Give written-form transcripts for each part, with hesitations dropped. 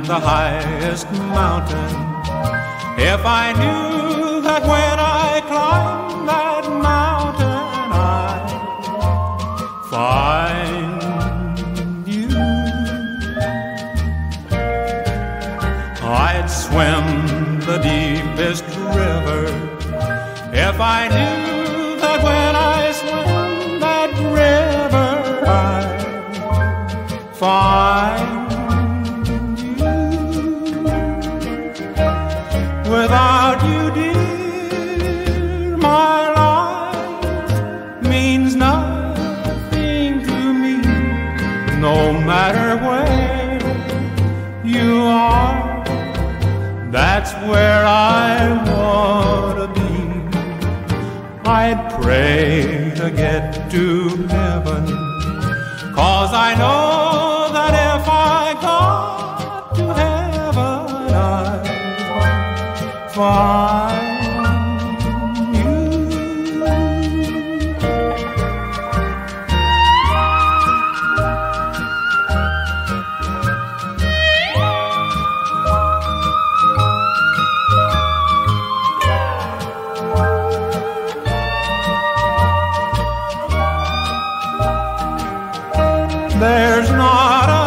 the highest mountain. If I knew that when I climb that mountain I'd find you, I'd swim the deepest river. If I knew that when I swim that river I'd find you. Without you, dear, my life means nothing to me. No matter where you are, that's where I want to be. I'd pray to get to heaven, 'cause I know that if I got to heaven I'd find you. There's not a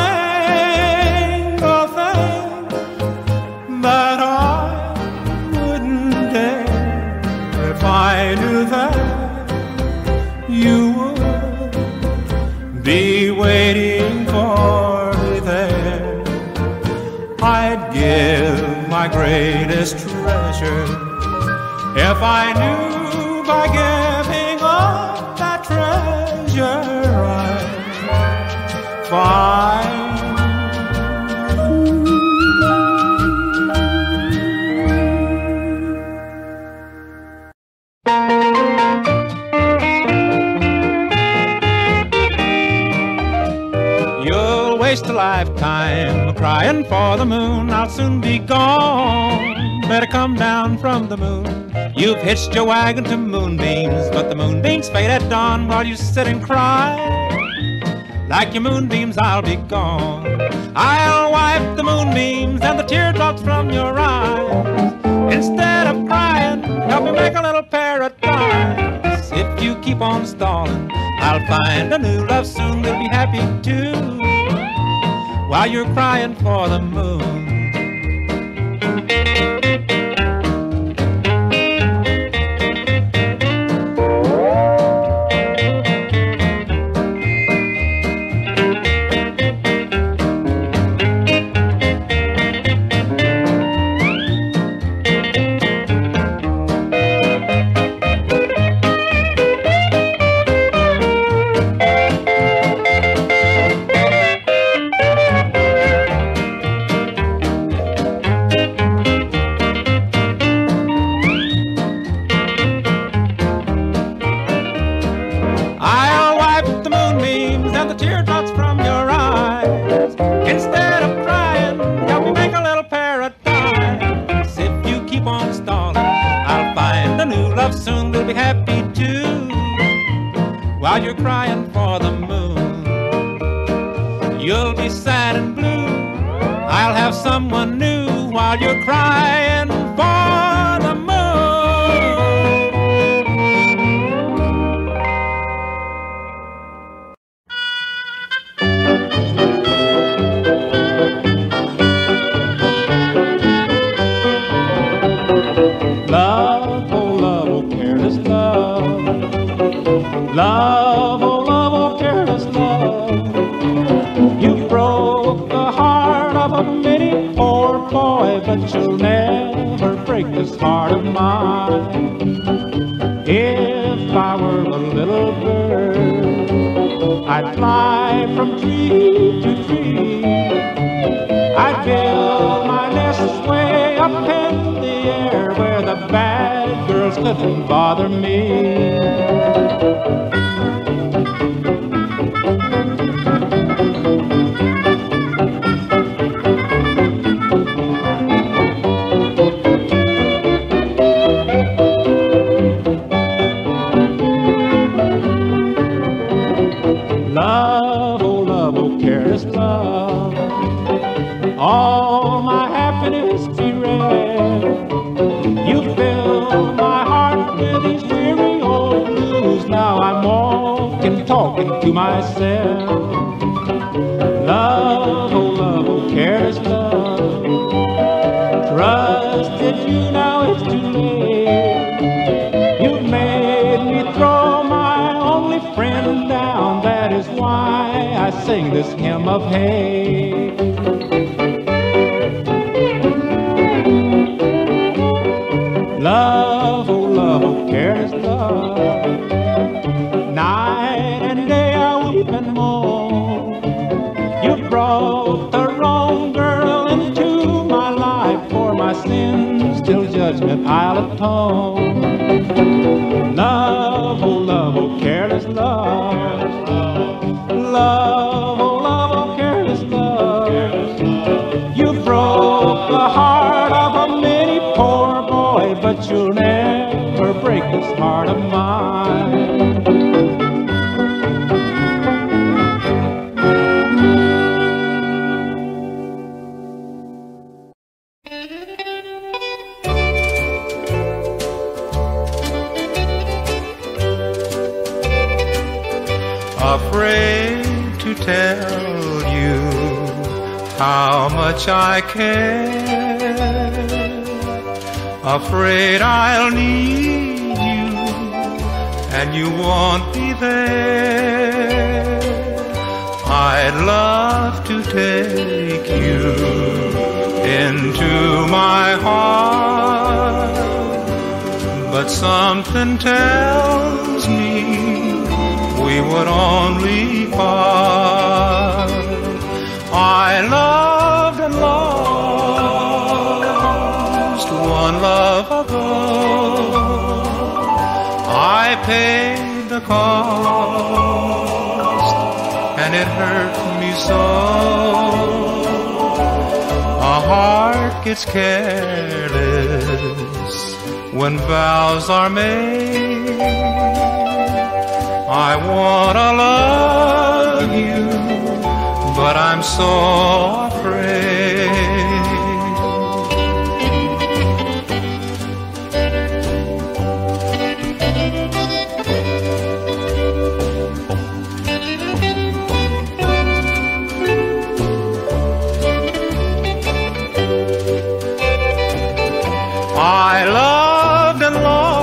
single thing that I wouldn't dare if I knew that you would be waiting for me there. I'd give my greatest treasure if I knew by giving up that treasure I'd find You'll waste a lifetime crying for the moon. I'll soon be gone. Better come down from the moon. You've hitched your wagon to moonbeams, but the moonbeams fade at dawn while you sit and cry. Like your moonbeams, I'll be gone. I'll wipe the moonbeams and the teardrops from your eyes. Instead of crying, help me make a little paradise. If you keep on stalling, I'll find a new love soon. We'll be happy too, while you're crying for the moon. Soon we'll be happy too, while you're crying for the moon. You'll be sad and blue, I'll have someone new, while you're crying for the moon. Love, oh love, oh careless love. Love, oh love, oh careless love. You broke the heart of a many poor boy, but you'll never break this heart of mine. If I were a little bird, I'd fly from tree to tree. I'd build my nest way up in the air, where the bad girls couldn't bother me. Love, oh careless love. All myself. Love, oh love, oh careless love, trusted you, now it's too late. You've made me throw my only friend down. That is why I sing this hymn of hate. Love, oh careless love, night and day I weep and moan. You brought the wrong girl into my life. For my sins till judgment I'll atone. Love, oh careless love, love, oh careless love. You broke the heart of a many poor boy, but you'll never break this heart of mine. Afraid to tell you how much I care, afraid I'll need you and you won't be there. I'd love to take you into my heart, but something tells me we would only part. I loved and lost one love ago. I paid the cost and it hurt me so. A heart gets careless when vows are made. I wanna love you, but I'm so afraid. I loved and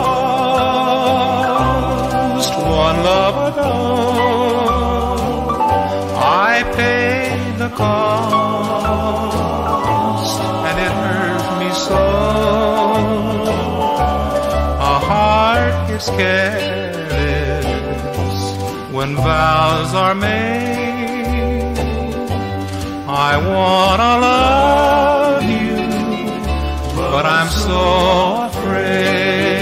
lost one love ago. I paid the cost and it hurt me so. A heart gets careless when vows are made. I wanna love you, but I'm so afraid.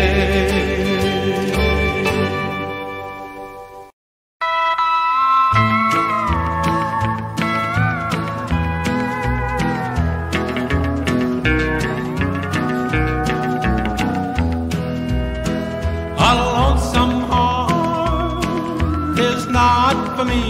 A lonesome heart is not for me.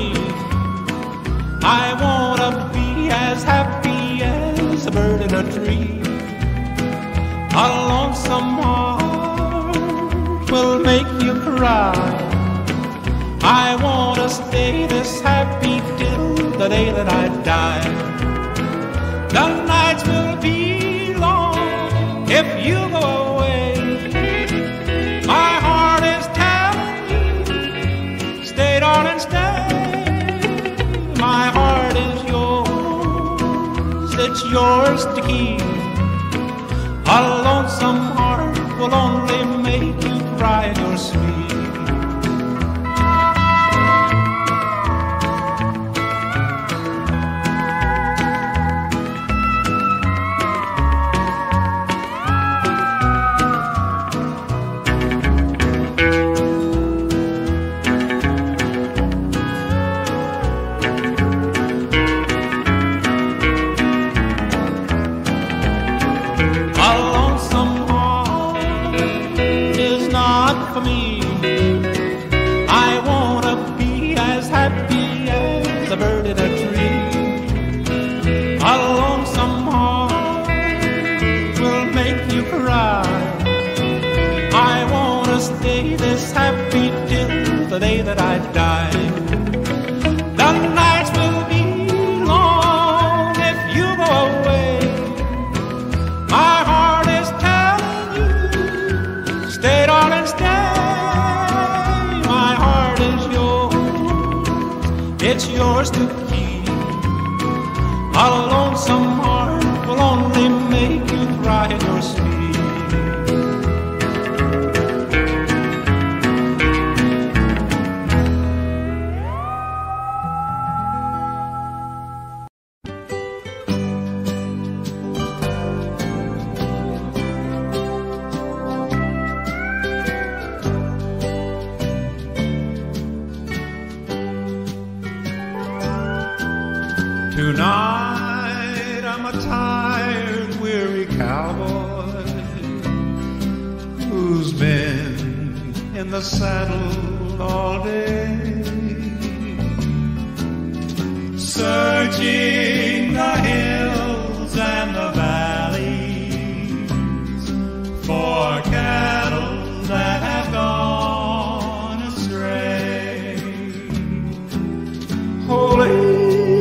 I wanna be as happy as a bird in a tree. A lonesome heart will make you cry. I wanna stay this happy till the day that I die. The nights will be long if you go away. My heart is telling you, stay darling, stay. My heart is yours, it's yours to keep. A lonesome heart will only make you cry in your sleep. For me, I wanna be as happy as a bird in a tree. A lonesome heart will make you cry. I wanna stay this happy till the day that I die. yours to keep. A lonesome heart will only make you cry in your sleep. Tonight I'm a tired, weary cowboy who's been in the saddle all day, searching the hills and the valleys for cattle that have gone astray. Holy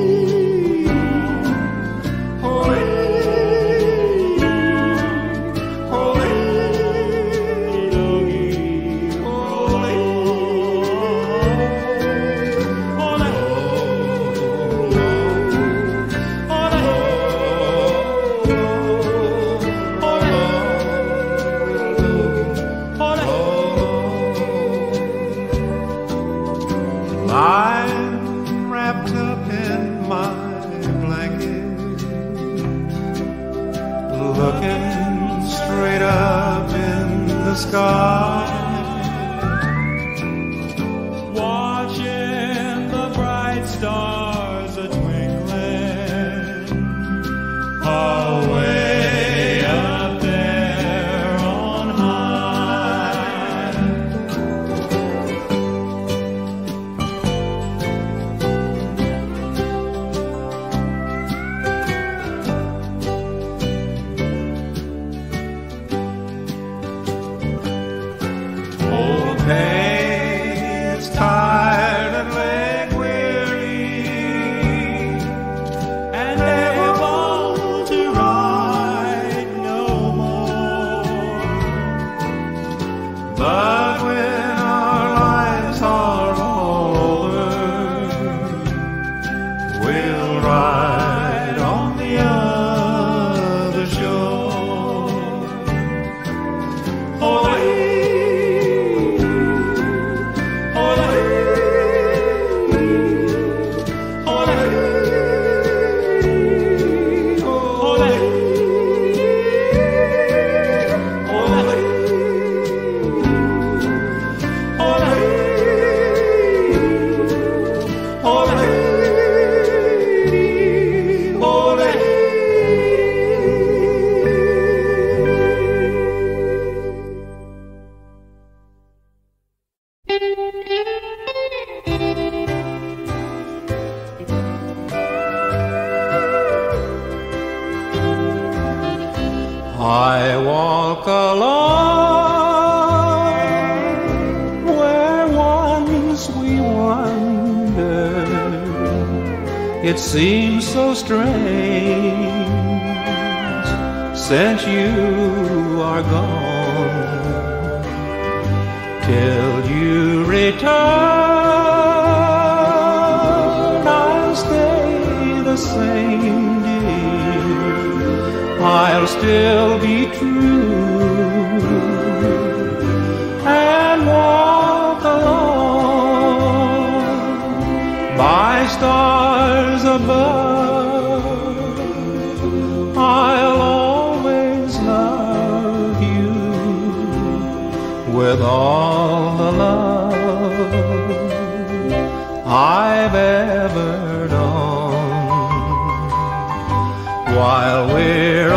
I'm wrapped up in my blanket, looking straight up in the sky, watching the bright stars a-twinkling away up there on high. Hey, it's tired and leg weary, and able to ride no more. But when our lives are over, we'll ride on the other shore. Oh, I walk along where once we wandered. It seems so strange since you are gone. Till you return, I'll stay the same, dear. I'll still be true and walk along by stars above. I'll always love you with all the love I've ever known. While we're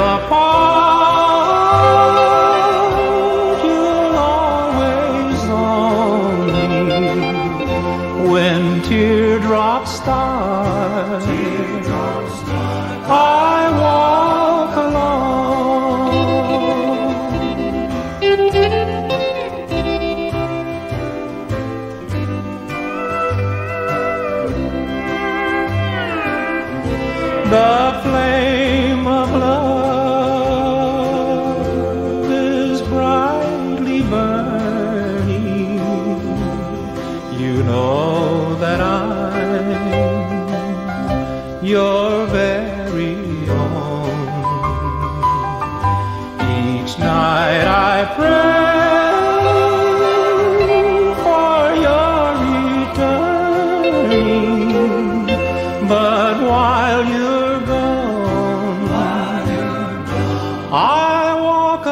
apart, you'll always own me. When teardrops start, I walk along. The flame of pray for your returning, but while you're gone, I walk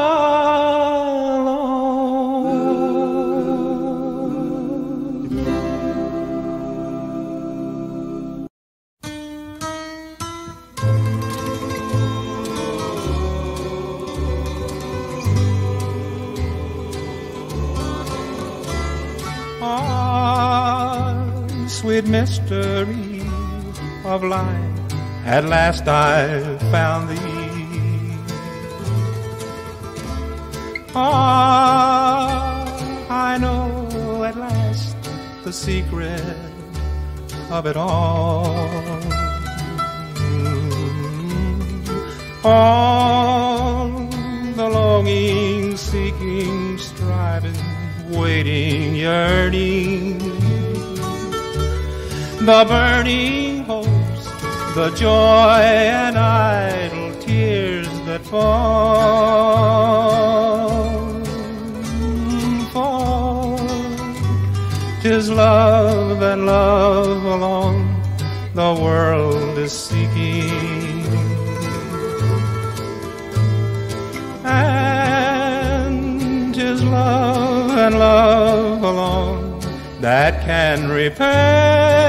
sweet mystery of life, at last I've found thee. I know at last the secret of it all. All the longing, seeking, striving, waiting, yearning, the burning hopes, the joy and idle tears that fall. 'Tis love and love alone the world is seeking, and 'tis love and love alone that can repair.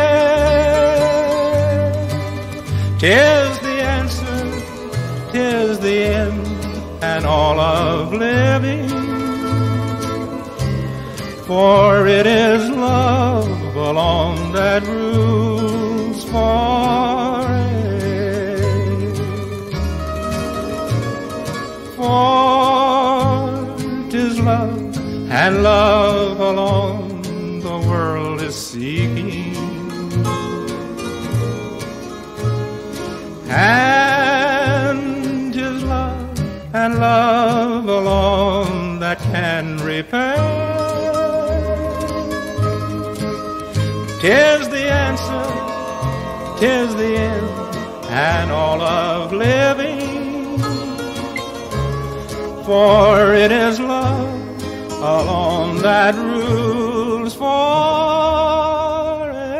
'Tis the answer, 'tis the end, and all of living. For it is love alone that rules forever. For 'tis love and love alone the world is seeking, and 'tis love and love alone that can repair. 'Tis the answer, 'tis the end, and all of living. For it is love alone that rules forever.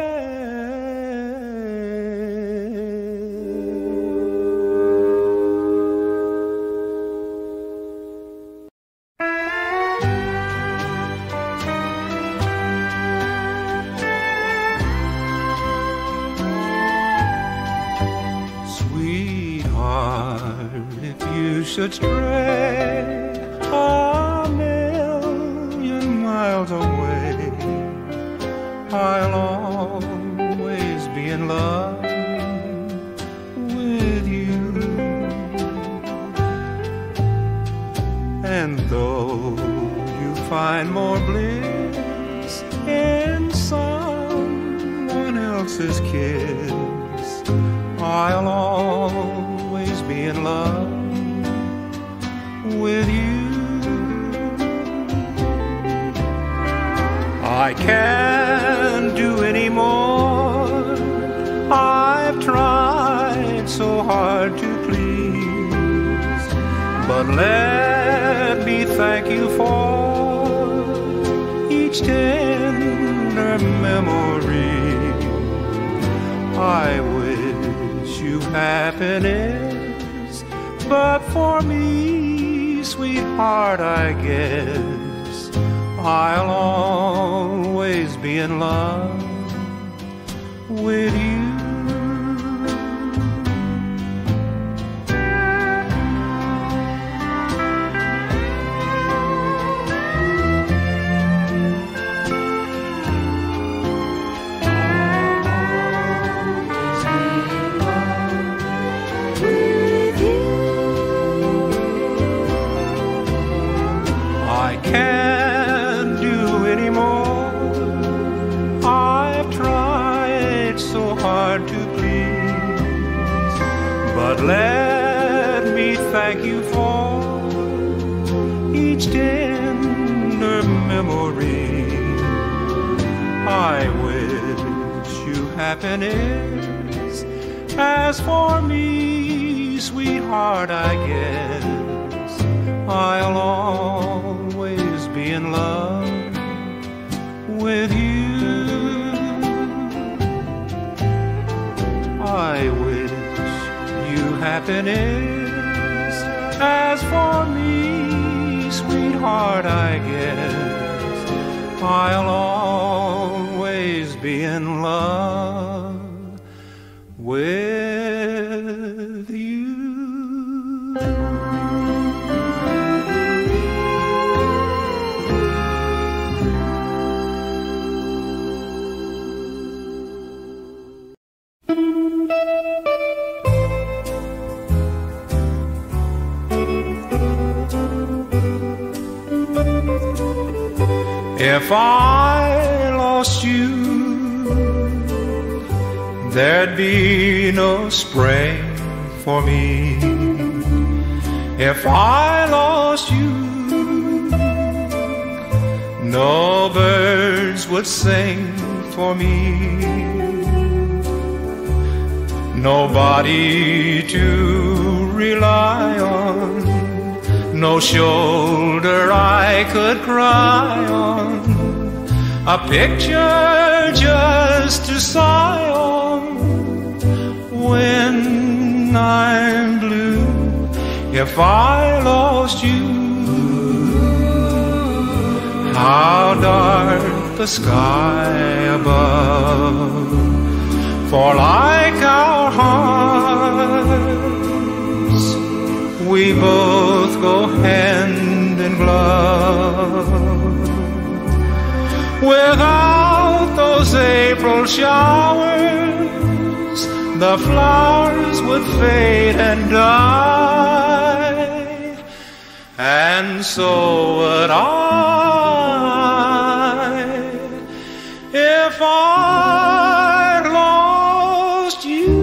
Sweetheart, if you should stray a million miles away, I'll always be in love with you. And though you find more bliss in someone else's kiss, I'll always be in love with you. I can't do any more. I've tried so hard to please, but let me thank you for each tender memory. I wish you happiness, but for me, sweetheart, I guess I'll always be in love with you. I can't do any more. I've tried so hard to please, but let me thank you for each tender memory. I wish you happiness. As for me, sweetheart, I guess I'll always heart, I guess I'll always be in love with you. If I lost you, there'd be no spring for me. If I lost you, no birds would sing for me. Nobody to rely on, no shoulder I could cry on, a picture just to sigh on when I'm blue. If I lost you, how dark the sky above, for like our hearts, we both go hand in glove. Without those April showers, the flowers would fade and die, and so would I, if I lost you.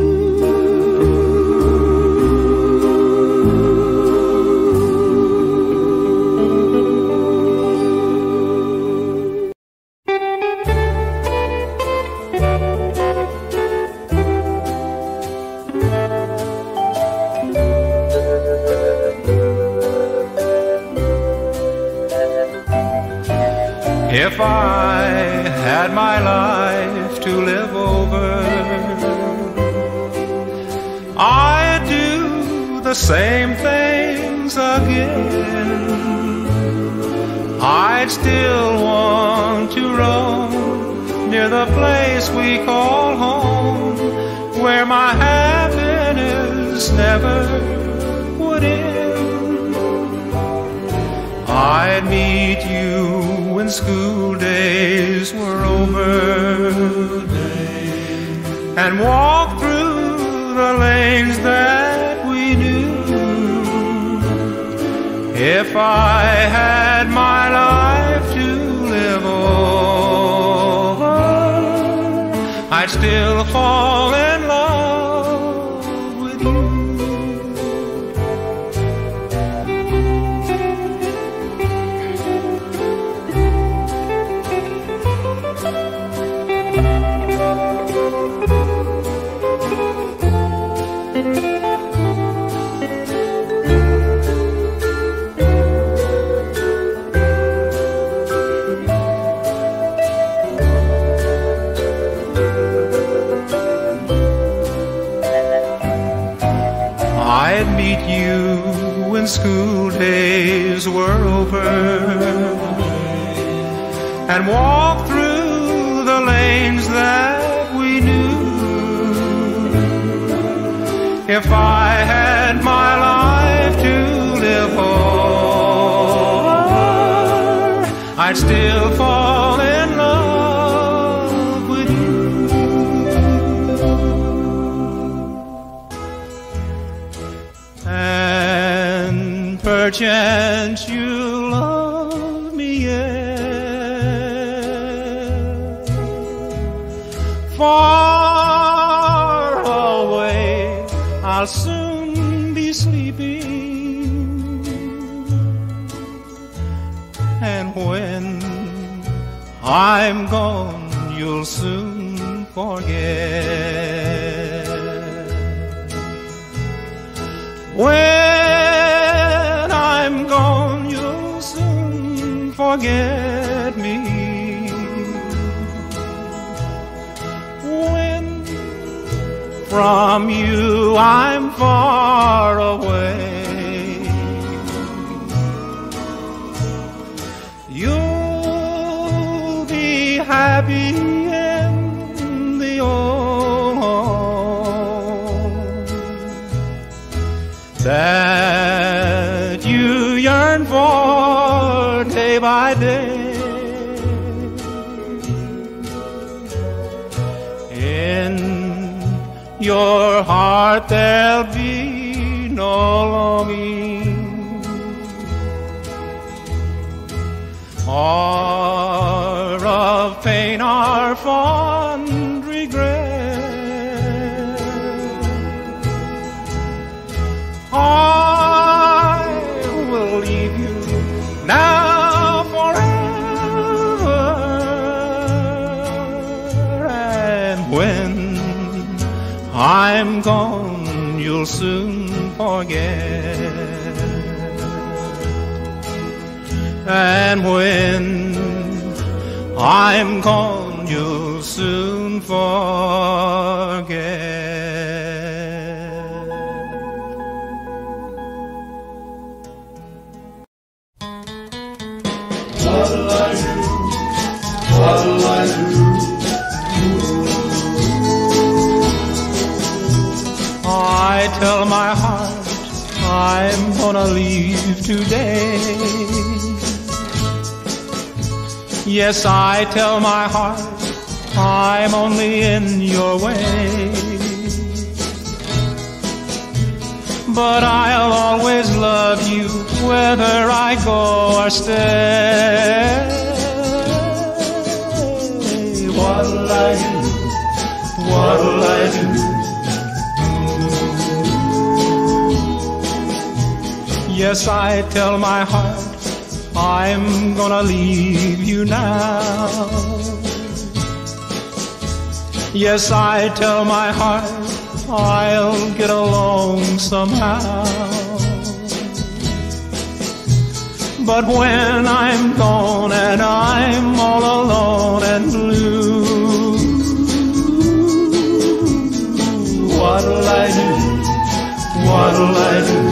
If I had my life to live over, I'd do the same things again. I'd still want to roam near the place we call home, where my happiness never would end. I'd meet you when school days were over, and walk through the lanes that we knew. If I had my life to live over, I'd still fall in love with you. I'd meet you when school days were over, and walk through the lanes that we knew. If I had my life to live over, I'd still fall in love with you. And perchance you love me yet, far away I'll soon be sleeping, and when I'm gone you'll soon forget. When I'm gone, you'll soon forget me. When from you I'm far away, you'll be happy in the old home that you yearn for day by day. In your heart there'll be no longing or of pain or fond regret. I will leave you now forever, and when I'm gone you'll soon forget. And when I'm gone you'll soon forget. What'll I do? What'll I do? I tell my heart I'm gonna leave today. Yes, I tell my heart I'm only in your way. But I'll always love you whether I go or stay. What'll I do? What'll I do? Yes, I tell my heart I'm gonna leave you now. Yes, I tell my heart I'll get along somehow. But when I'm gone and I'm all alone and blue, what'll I do? What'll I do?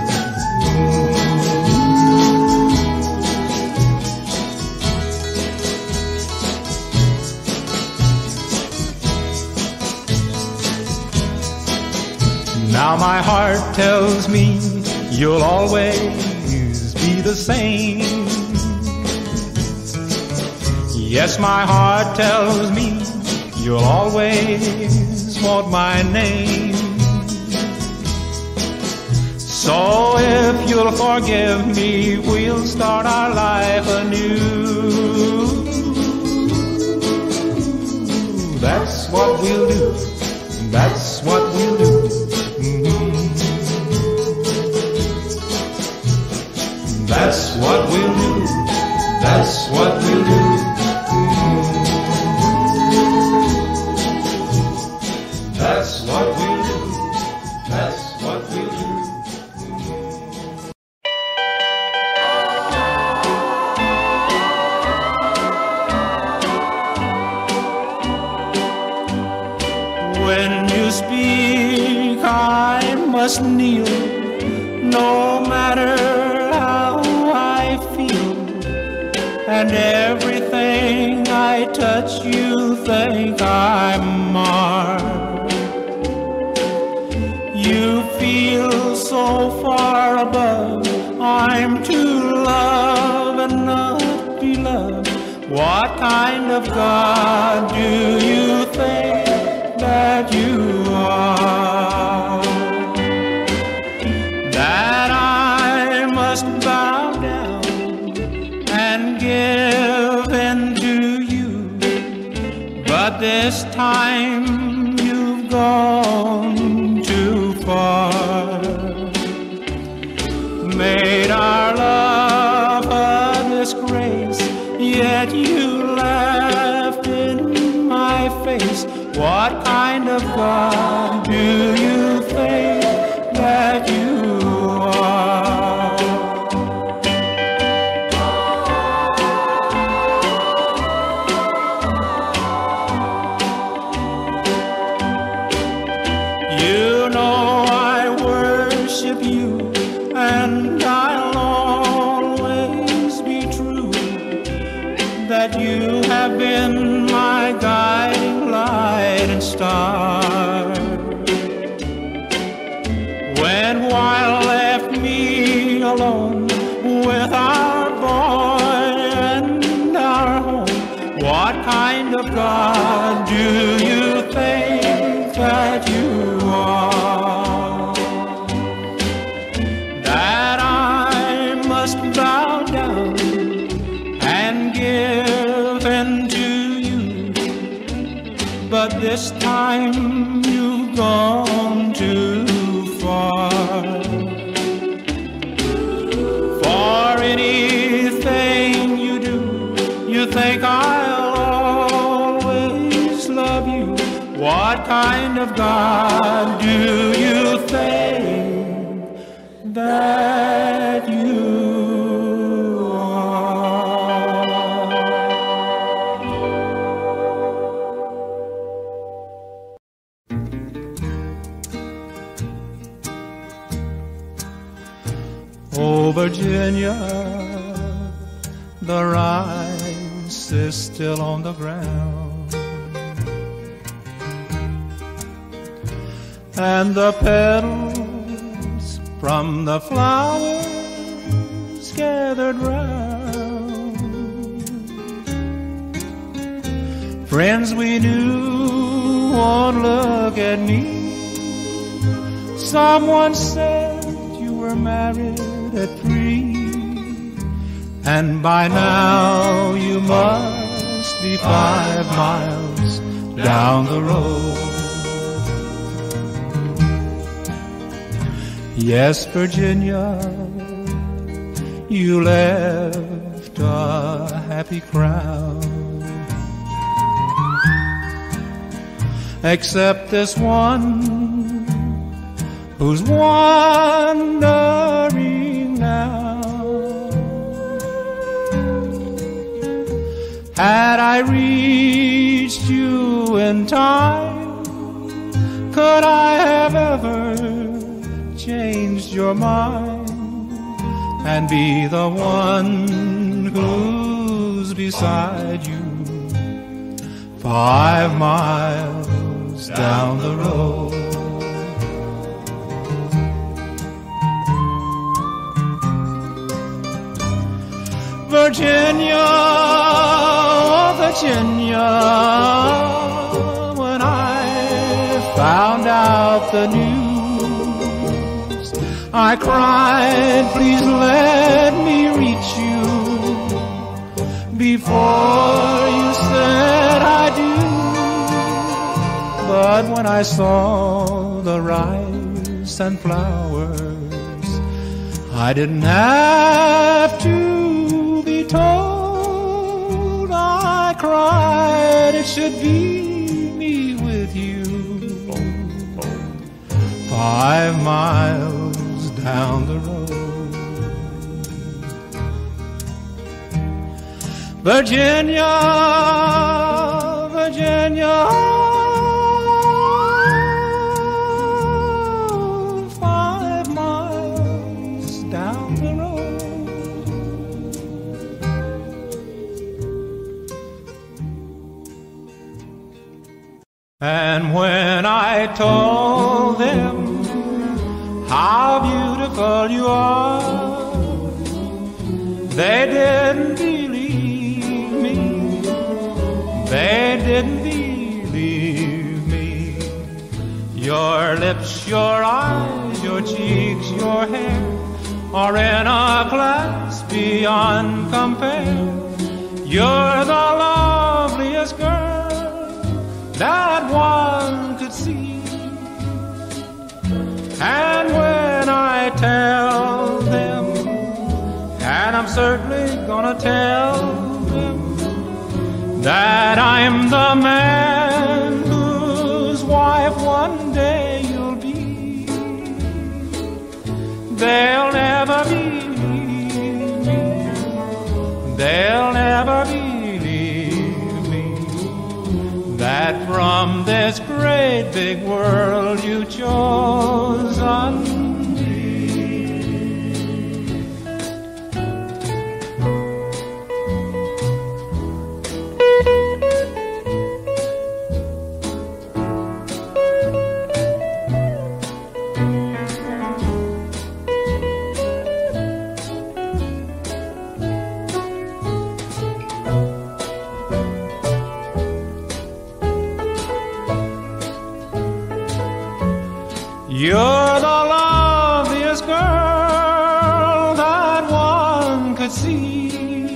Now my heart tells me you'll always be the same. Yes, my heart tells me you'll always want my name. So if you'll forgive me, we'll start our life anew. That's what we'll do. That's what we'll do. That's what we'll do. That's what we'll do. That's what we'll do. That's what we'll do. When you speak, I must kneel, no matter how I feel. And everything I touch, you think I'm marred. You feel so far above, I'm to love and not be loved. What kind of God do you think that you are, that I must bow down and give in to you? But this time you've gone too far, made our love a disgrace, yet you laughed in my face. What kind of God do you think that you are? You know I worship you, and I'll always be true. that you have been my guiding light and star. When while left me alone with our boy and our home, what kind of God do you think that you are? That I must bow down and give in to you, but this time you've gone too far. For anything you do, you think I'll always love you. What kind of God do you think that you Oh, Virginia, the rice is still on the ground, and the petals from the flowers gathered round. Friends we knew won't look at me. Someone said you were married at 3, and by now you must be 5 miles down the road. Yes, Virginia, you left a happy crowd, except this one who's wandering now. Had I reached you in time, could I have ever changed your mind and be the one who's beside you 5 miles down the road? Virginia, oh Virginia, when I found out the news, I cried, please let me reach you before you said I do. But when I saw the rice and flowers, I didn't have to be told. I cried, it should be me with you 5 miles down the road. Virginia, Virginia, 5 miles down the road. And when I told them how beautiful you are, they didn't believe me. They didn't believe me. Your lips, your eyes, your cheeks, your hair are in a class beyond compare. You're the loveliest girl that one could see. And when I tell them, and I'm certainly gonna tell them, that I'm the man whose wife one day you'll be, they'll never believe me. They'll never believe me, that from this great big world you chosen me. You're the loveliest girl that one could see.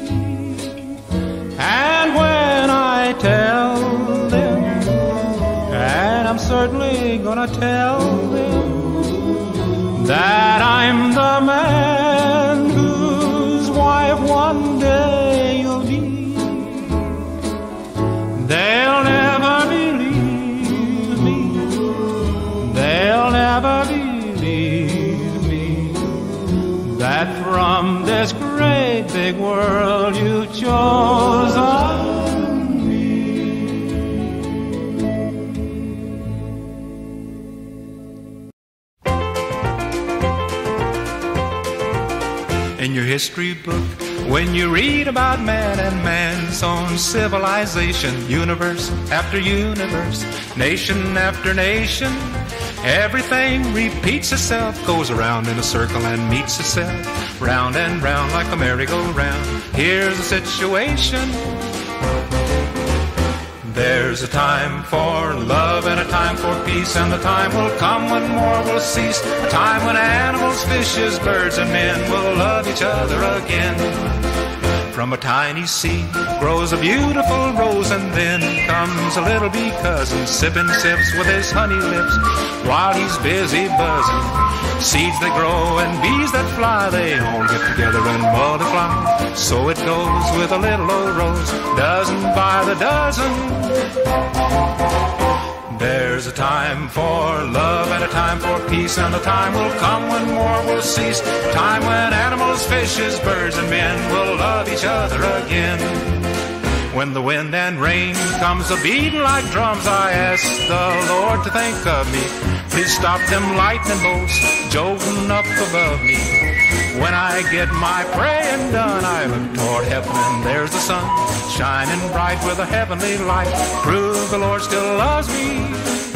And when I tell them, and I'm certainly gonna tell them, that I'm the man whose wife one day you'll be, they'll never believe me. They'll never believe me, that from this great big world you chose me. In your history book, when you read about man and man's own civilization, universe after universe, nation after nation, everything repeats itself, goes around in a circle and meets itself, round and round like a merry-go-round. Here's the situation. There's a time for love and a time for peace, and the time will come when war will cease, a time when animals, fishes, birds, and men will love each other again. From a tiny seed grows a beautiful rose, and then comes a little bee cousin, sipping sips with his honey lips while he's busy buzzing. Seeds that grow and bees that fly, they all get together and multiply. So it goes with a little old rose, dozen by the dozen. There's a time for love and a time for peace, and the time will come when war will cease, a time when animals, fishes, birds, and men will love each other again. When the wind and rain comes a-beating like drums, I ask the Lord to think of me. Please stop them lightning bolts jolting up above me. When I get my praying done, I look toward heaven and there's the sun shining bright with a heavenly light. Prove the Lord still loves me.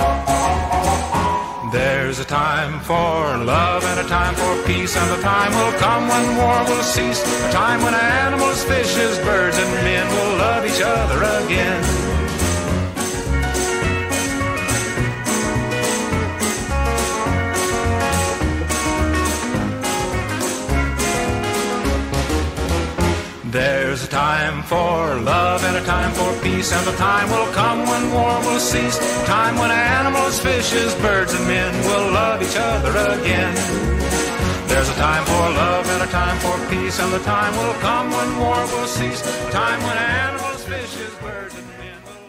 There's a time for love and a time for peace, and the time will come when war will cease, a time when animals, fishes, birds, and men will love each other again. There's a time for love and a time for peace, and the time will come when war will cease, a time when animals, fishes, birds, and men will love each other again. There's a time for love and a time for peace, and the time will come when war will cease, a time when animals, fishes, birds, and men will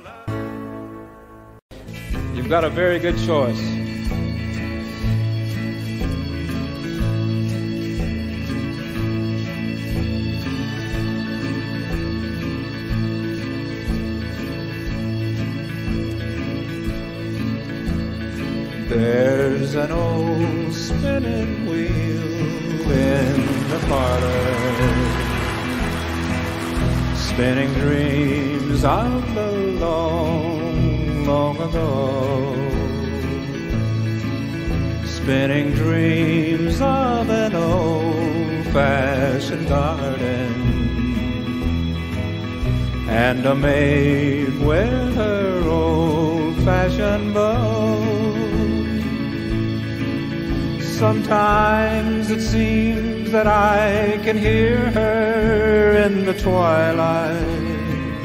love. You've got a very good choice. There's an old spinning wheel in the parlor, spinning dreams of the long, long ago, spinning dreams of an old-fashioned garden, and a maid with her old-fashioned bow. Sometimes it seems that I can hear her in the twilight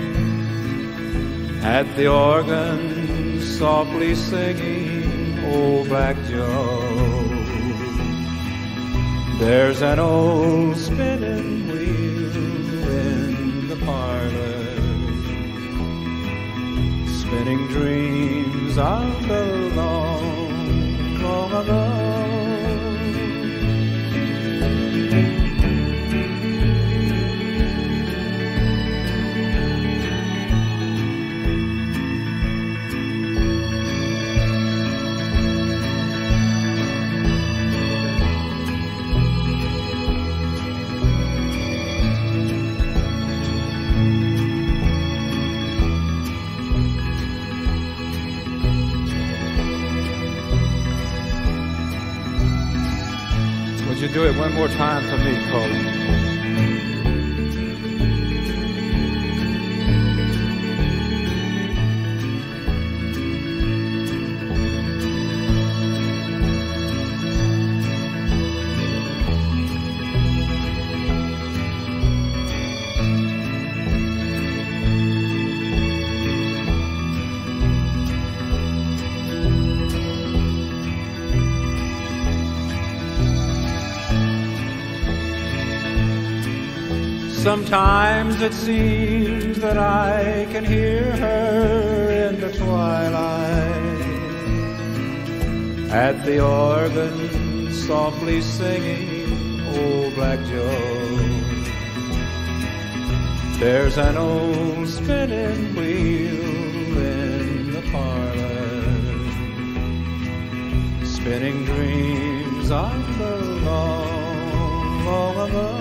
at the organ softly singing Old Black Joe. There's an old spinning wheel in the parlor, spinning dreams of the long, long ago. Would you do it one more time for me, Colin? Sometimes it seems that I can hear her in the twilight at the organ softly singing Old Black Joe. There's an old spinning wheel in the parlor, spinning dreams of the long, long ago.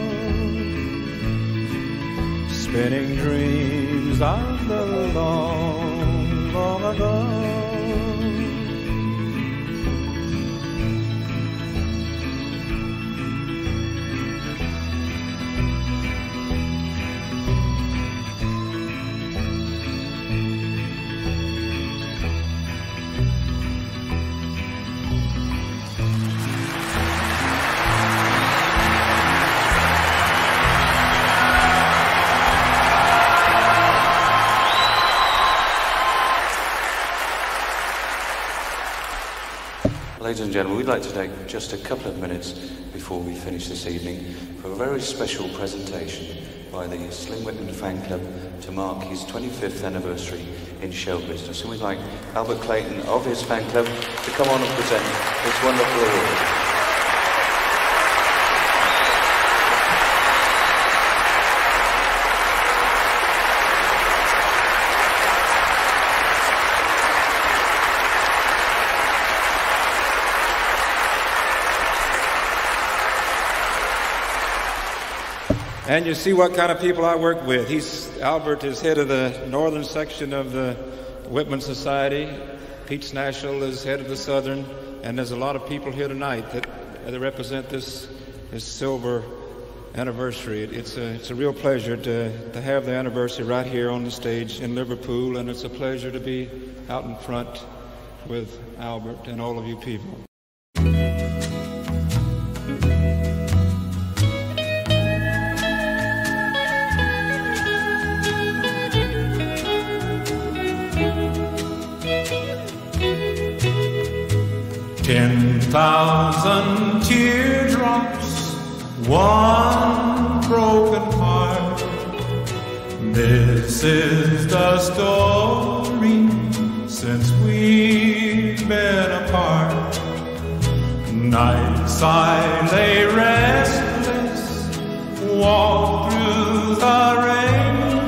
Spinning dreams of the long, long ago. Ladies and gentlemen, we'd like to take just a couple of minutes before we finish this evening for a very special presentation by the Slim Whitman Fan Club to mark his 25th anniversary in show business. And we'd like Albert Clayton of his fan club to come on and present this wonderful award. And you see what kind of people I work with. Albert is head of the northern section of the Whitman Society. Pete Snashel is head of the southern. And there's a lot of people here tonight that represent this silver anniversary. It's a real pleasure to have the anniversary right here on the stage in Liverpool. And it's a pleasure to be out in front with Albert and all of you people. 10,000 teardrops, one broken heart. This is the story since we've been apart. Nights I lay restless, walk through the rain.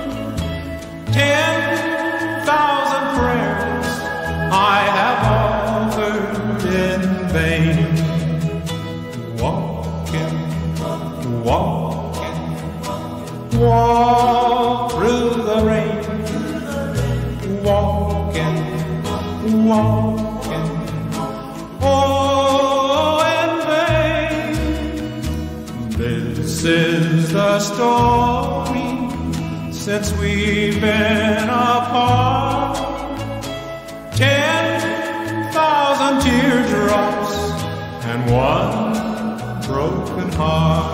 10,000 prayers I have offered in vain. Walking, walking, walk through the rain. Walking, walking, oh, in vain. This is the story since we've been apart. 10,000 teardrops and one broken heart.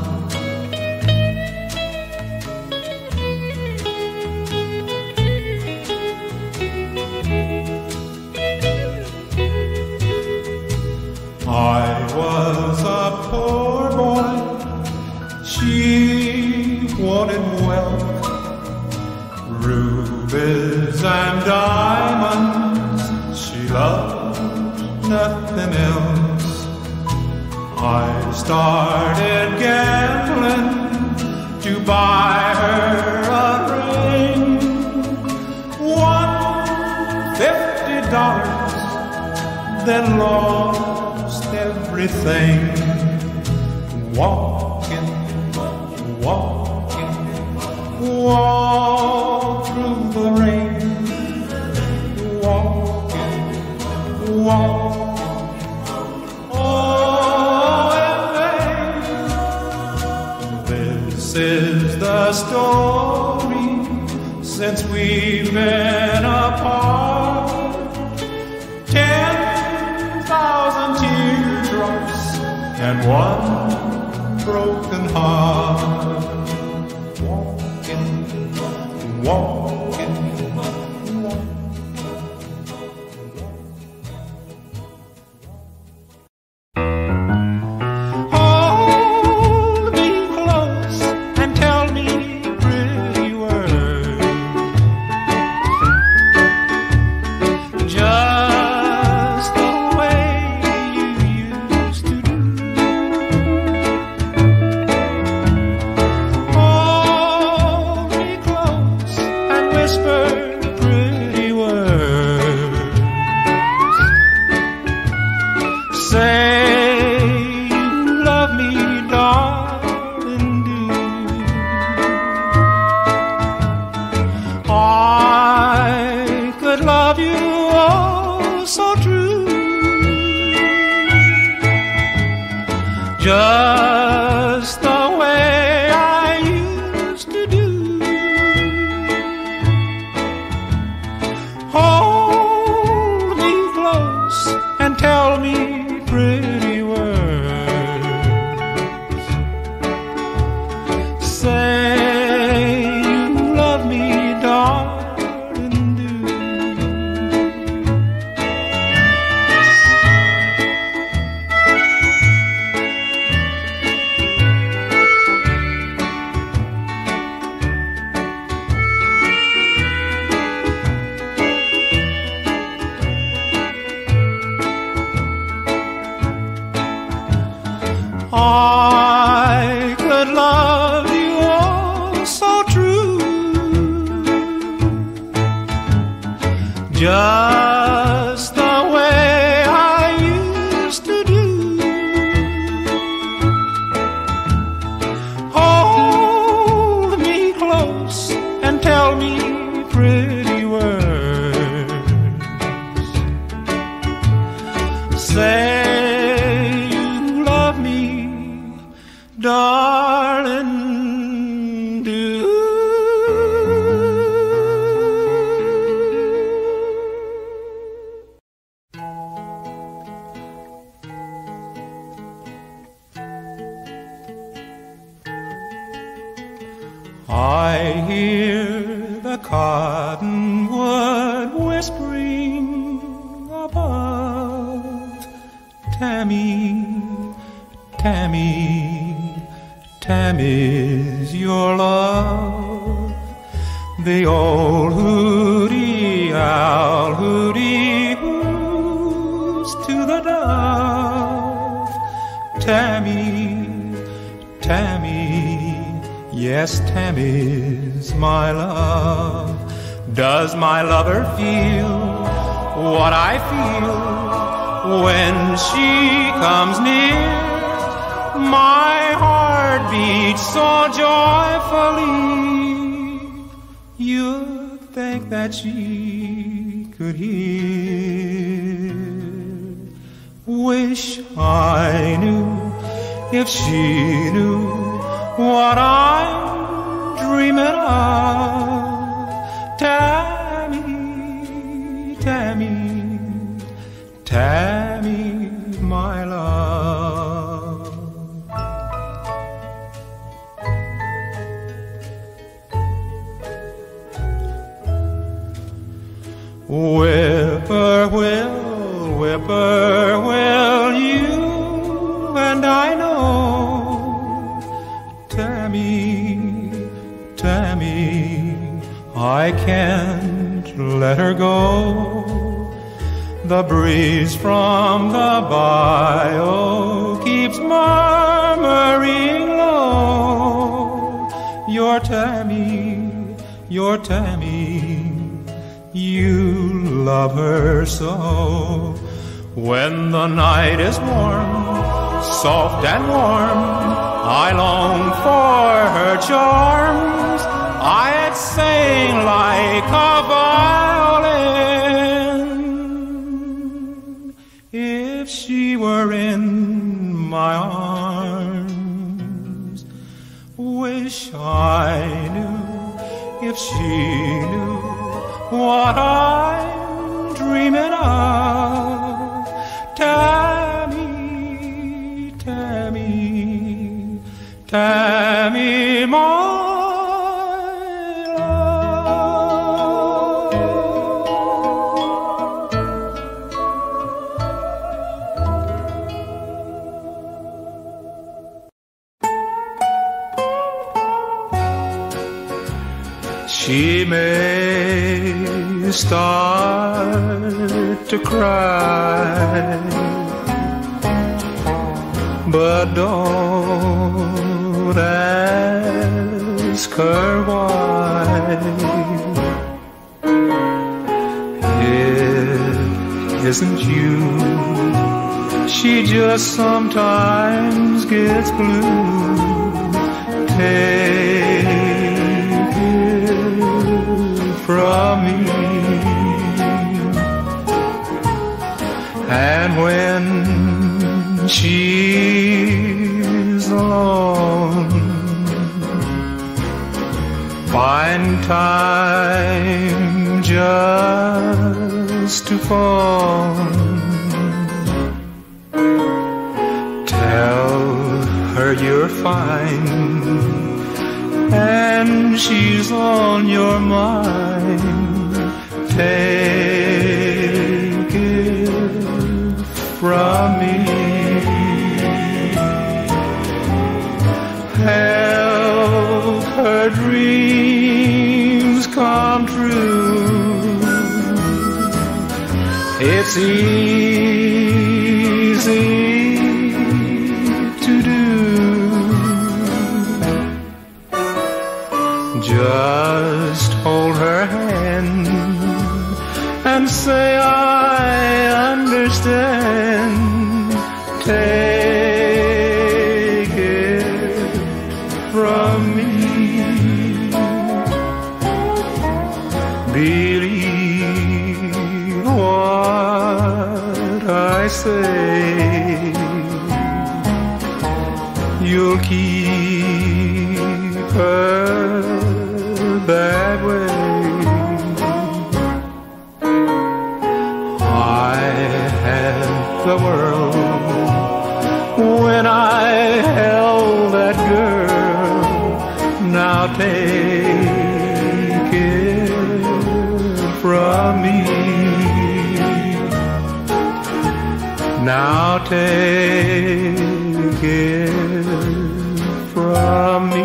I was a poor boy, she wanted wealth, rubies and diamonds, she loved nothing else. I started gambling to buy her a ring. Won $50, then lost everything. Walking, walking, walk through the rain. Walking, walking, oh, in vain. This is the story since we've been apart. 10,000 teardrops and one broken heart. Walking, walking, Hold me close and just the way I used to do. Hold me close and tell me pretty words. Say you love me, darling. I hear the cottonwood whispering above. Tammy, Tammy, Tammy's your love. The old hooty owl hooty hoos to the dove. Tammy, Tammy, yes, Tammy's my love. Does my lover feel what I feel when she comes near? My heart beats so joyfully, you'd think that she could hear. Wish I knew, if she knew what I'm dreaming of. Tammy, Tammy, Tammy, my love. Whippoorwill, whippoorwill, you and I know. Tammy, Tammy, I can't let her go. The breeze from the bayou keeps murmuring low. Your Tammy, your Tammy, you love her so. When the night is warm, soft and warm, I long for her charms. I'd sing like a violin if she were in my arms. Wish I knew, if she knew what I'm dreaming of. Tammy, Tammy, Tammy, my she may start to cry, but don't ask her why. It isn't you, she just sometimes gets blue. Take from me, and when she's alone, find time just to phone. Tell her you're fine and she's on your mind. Take it from me, help her dreams come true. It's easy to do. Just hold her hand and say I understand. Take it from me. Believe what I say. You'll keep her that way. I had the world when I held that girl. Now take it from me. Now take it from me.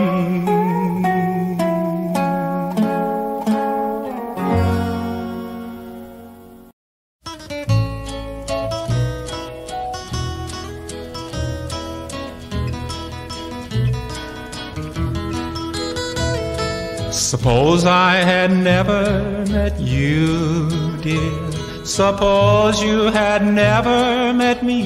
Suppose I had never met you, dear. Suppose you had never met me.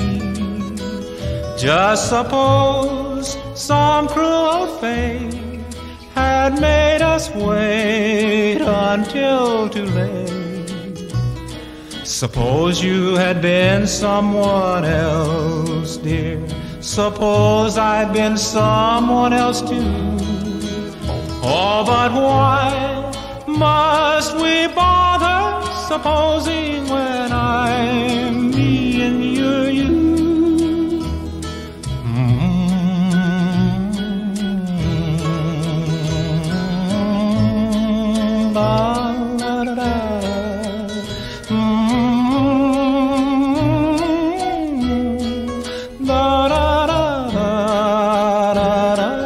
Just suppose some cruel fate had made us wait until too late. Suppose you had been someone else, dear. Suppose I'd been someone else too. Oh, but why must we bother supposing when I'm me and you're you? La, la, la, la. La, la, la, la, la, la, la.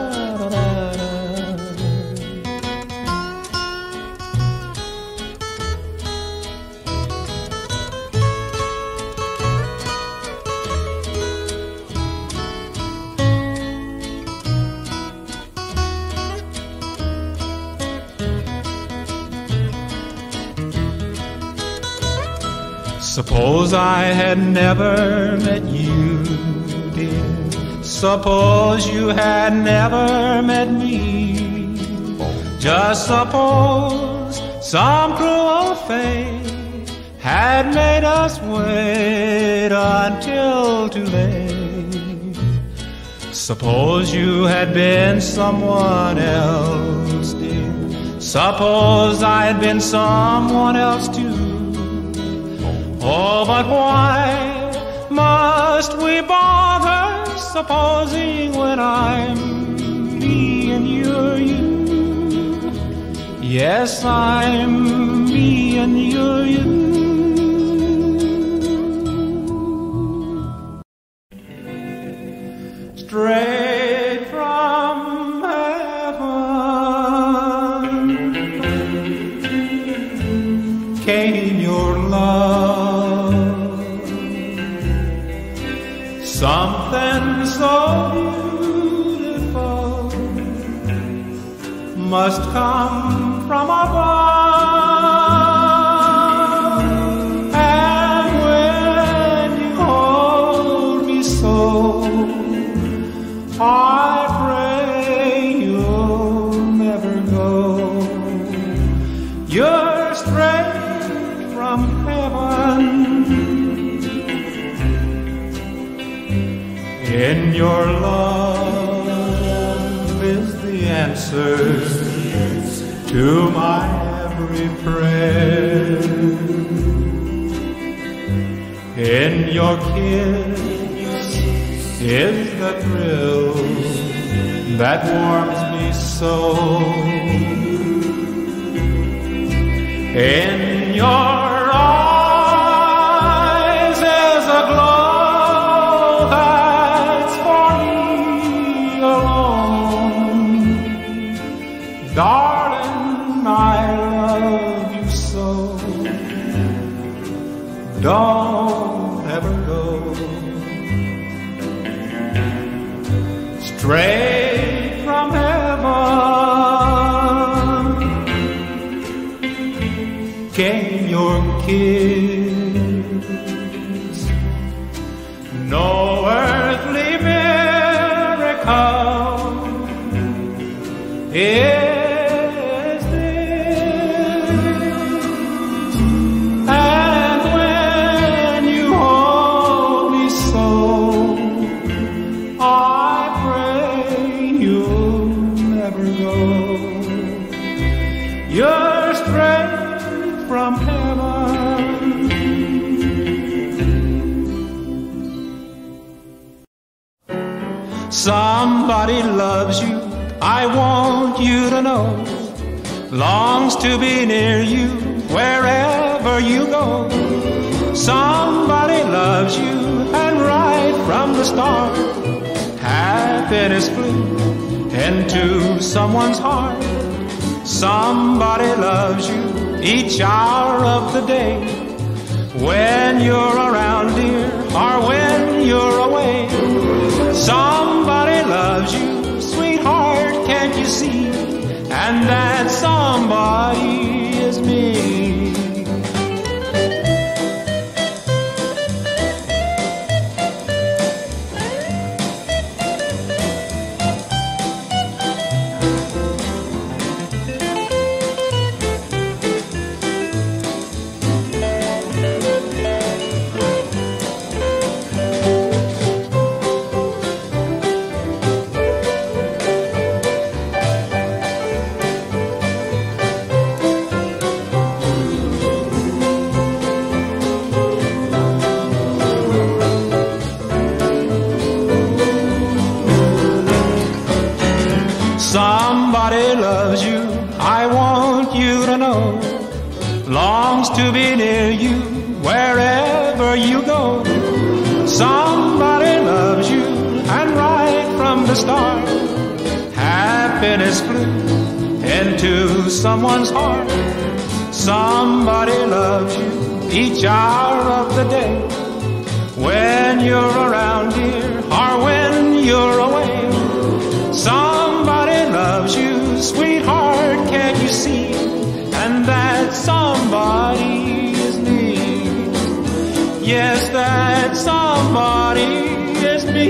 Suppose I had never met you, dear. Suppose you had never met me. Just suppose some cruel fate had made us wait until too late. Suppose you had been someone else, dear. Suppose I had been someone else too. Oh, but why must we bother supposing when I'm me and you're you? Yes, I'm me and you're you. Straight from heaven came your love. Something so beautiful must come from above. And when you hold me so, I pray you'll never go. You're straight from heaven. In your love is the answer to my every prayer. In your kiss is the thrill that warms me so. In your eyes is a glow that's for me alone. Darling, I love you so. Don't ever go. Straight from heaven came your kiss. No earthly miracle is this, and when you hold me so, I pray you'll never go. You're straight from heaven. Somebody loves you, I want you to know, longs to be near you wherever you go. Somebody loves you, and right from the start, happiness flew into someone's heart. Somebody loves you each hour of the day, when you're around, dear, or when you're away. Somebody loves you, sweetheart, can't you see? And that somebody is me. Somebody loves you, I want you to know, longs to be near you wherever you go. Somebody loves you, and right from the start, happiness flew into someone's heart. Somebody loves you each hour of the day, when you're around, dear, or when you're away. Somebody loves you, sweetheart, can't you see? And that somebody is me. Yes, that somebody is me.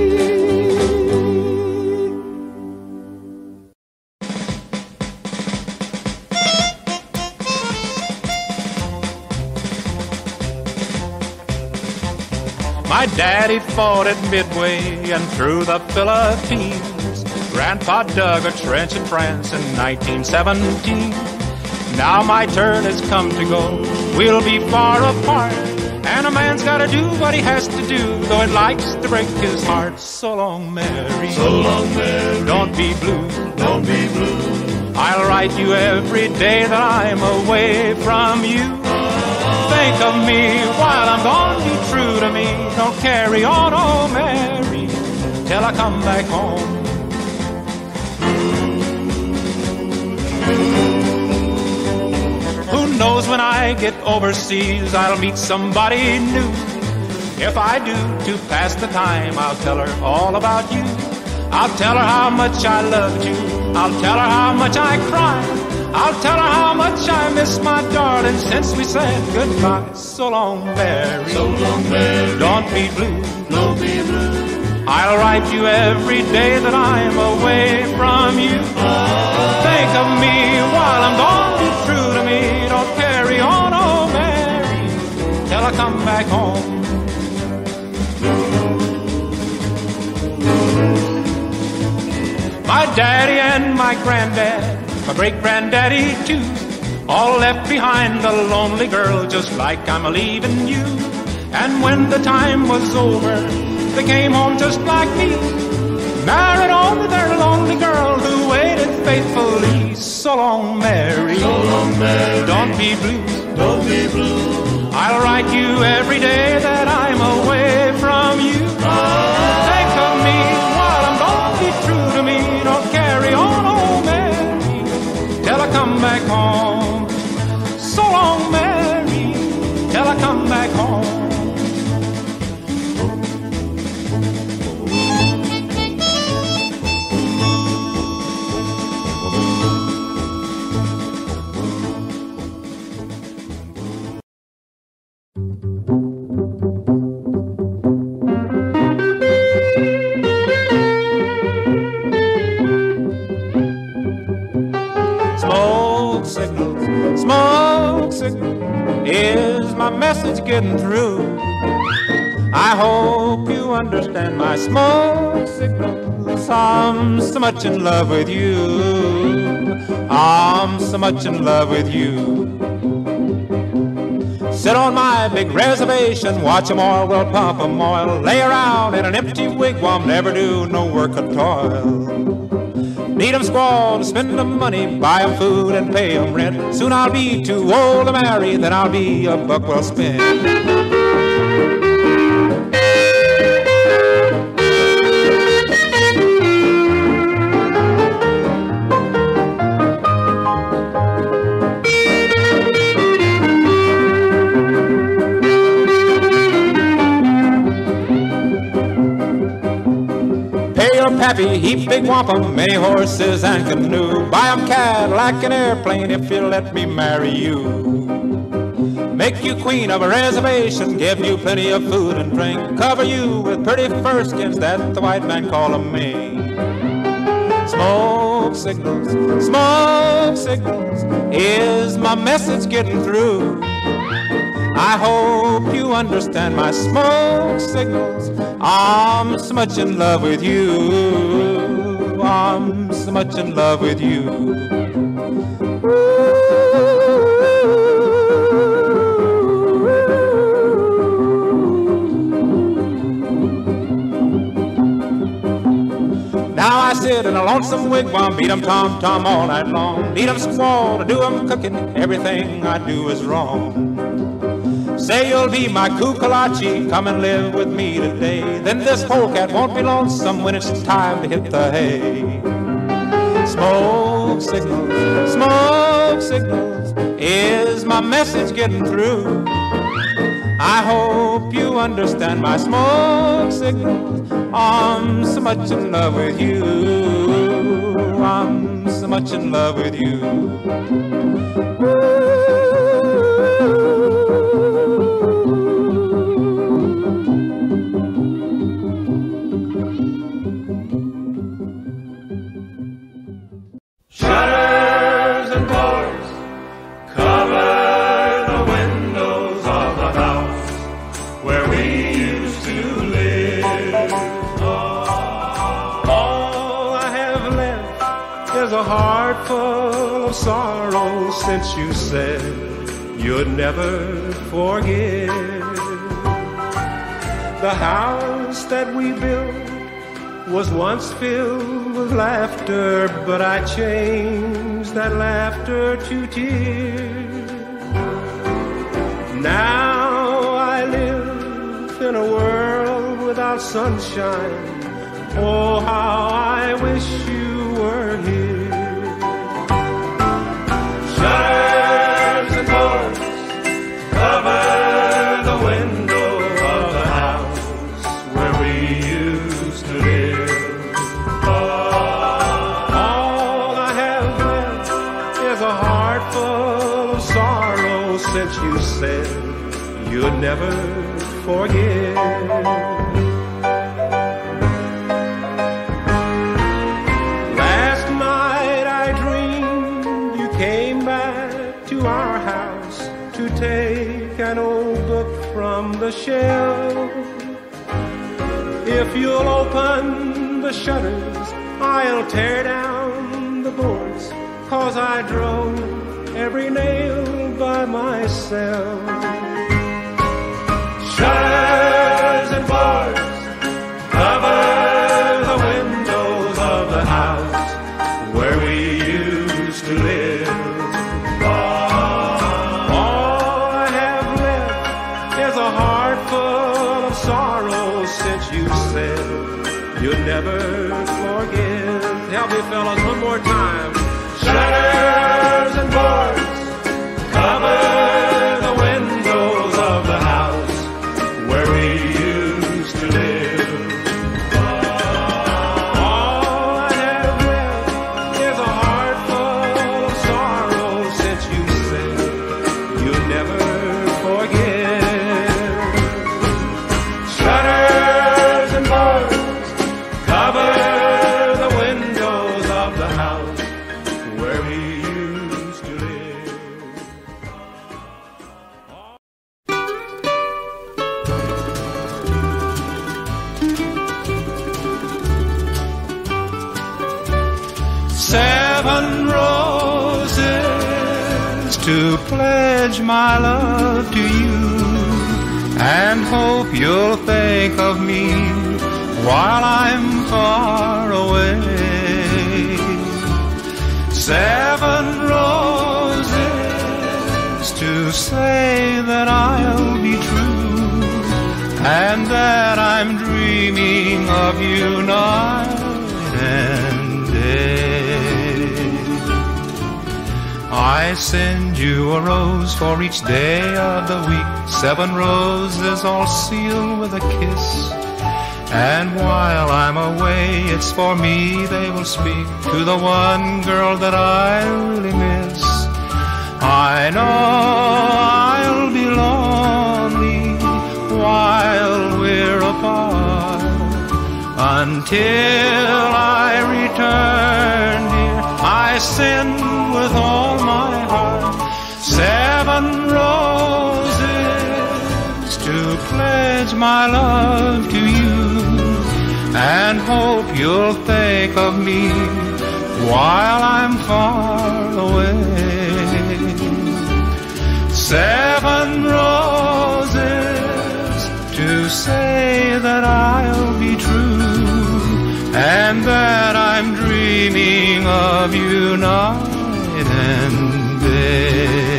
My daddy fought at Midway and through the Philippines. Grandpa dug a trench in France in 1917. Now my turn has come to go. We'll be far apart, and a man's gotta do what he has to do, though it likes to break his heart. So long, Mary. So long, Mary. Don't be blue. Don't be blue. I'll write you every day that I'm away from you. Think of me while I'm gone. Be true to me. Don't carry on, oh Mary, till I come back home. Who knows, when I get overseas, I'll meet somebody new. If I do, to pass the time, I'll tell her all about you. I'll tell her how much I loved you. I'll tell her how much I cried. I'll tell her how much I miss my darling since we said goodbye. So long, Mary. So long, Mary. Don't be blue. Don't be blue. I'll write you every day that I'm away from you. Think of me while I'm gone. Be true to me. Don't carry on, oh Mary, till I come back home. My daddy and my granddad, my great-granddaddy too, all left behind a lonely girl just like I'm leaving you. And when the time was over, they came home just like me, married on to their lonely girl who waited faithfully. So long, Mary. So long, Mary. Don't be blue. Don't be blue. I'll write you every day that I'm away from you. Think of me while I'm gone. Be true to me. Don't carry on, oh Mary, till I come back home. So long, Mary, till I come back home. Smoke signals, is my message getting through? I hope you understand my smoke signals. I'm so much in love with you. I'm so much in love with you. Sit on my big reservation, watch 'em oil, well pump 'em oil. Lay around in an empty wigwam, never do no work or toil. Need 'em squaw to spend 'em money, buy 'em food and pay 'em rent. Soon I'll be too old to marry, then I'll be a buck well spent. Pappy, heap big wampum, many horses and canoe. Buy 'em Cadillac and airplane if you'll let me marry you. Make you queen of a reservation, give you plenty of food and drink. Cover you with pretty fur skins that the white man call 'em Maine. Smoke signals, is my message getting through? I hope you understand my smoke signals. I'm so much in love with you. I'm so much in love with you. Now I sit in a lonesome wigwam, beat 'em tom-tom all night long. Need 'em squaw to do 'em cooking, everything I do is wrong. Say you'll be my kukalachi, come and live with me today. Then this polecat won't be lonesome when it's time to hit the hay. Smoke signals, is my message getting through? I hope you understand my smoke signals. I'm so much in love with you. I'm so much in love with you. Shutters and doors, cover the windows of the house where we used to live. All I have left is a heart full of sorrow since you said you'd never forgive. The house that we built was once filled with laughter, but I changed that laughter to tears. Now I live in a world without sunshine. Oh, how I wish you were here. Shutters and doors, cover the window of the house where we used to live. All I have left is a heart full of sorrow since you said you'd never forgive. Last night I dreamed you came back to our house to take an old book from the shelf. If you'll open the shutters, I'll tear down the boards, 'cause I drove every nail by myself. Shutters and doors, cover the windows of the house where we used to live. All I have left is a heart full of sorrow since you said you'd never forgive. Help me, fellas, one more time. Shutters and doors, cover the windows of the house where we used to live. All I have left is a heart full of sorrow since you said you'd never forgive. Shutters and doors, cover the windows of the house where we used to pledge my love to you and hope you'll think of me while I'm far away. 7 roses to say that I'll be true and that I'm dreaming of you night and day. I send you a rose for each day of the week, 7 roses all sealed with a kiss. And while I'm away, it's for me they will speak, to the one girl that I really miss. I know I'll be lonely while we're apart, until I return, dear, I send with all my heart 7 roses to pledge my love to you and hope you'll think of me while I'm far away. 7 roses to say that I'll be true and that I'm dreaming of you night and day.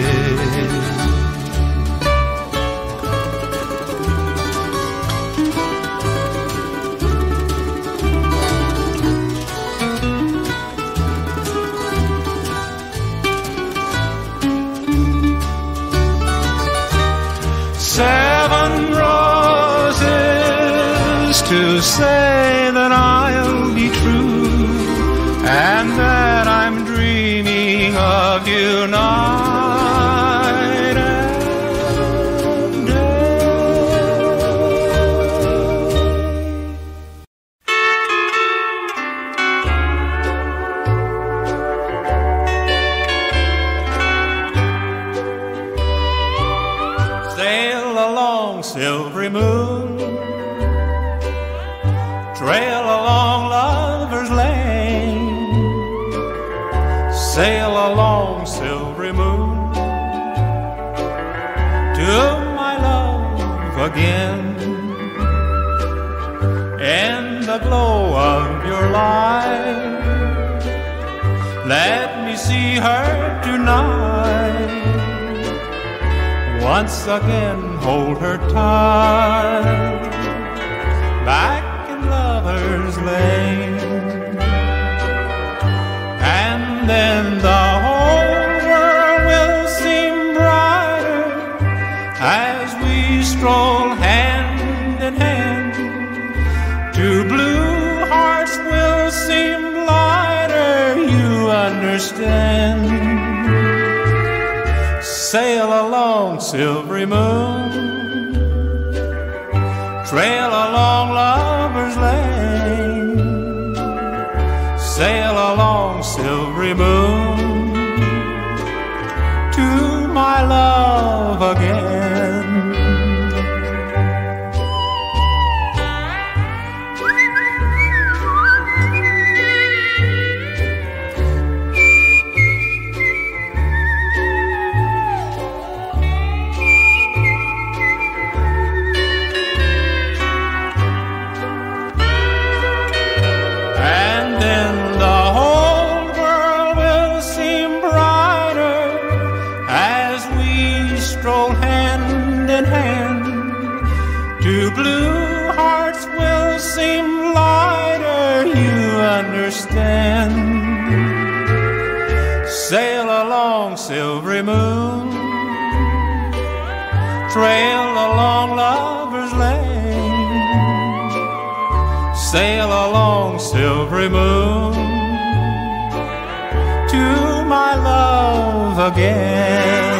To say that I'll be true and that I'm dreaming of you night and day. Sail along, silvery moon, trail along Lover's Lane. Sail along, silvery moon, to my love again. In the glow of your light, let me see her tonight. Once again, hold her tight, back Lover's Lane. And then the whole world will seem brighter as we stroll hand in hand. 2 blue hearts will seem lighter, you understand. Sail along, silvery moon, trail along Lover's Lane. Sail along, silvery moon, to my love again. Blue hearts will seem lighter, you understand. Sail along, silvery moon, trail along Lover's Lane. Sail along, silvery moon, to my love again.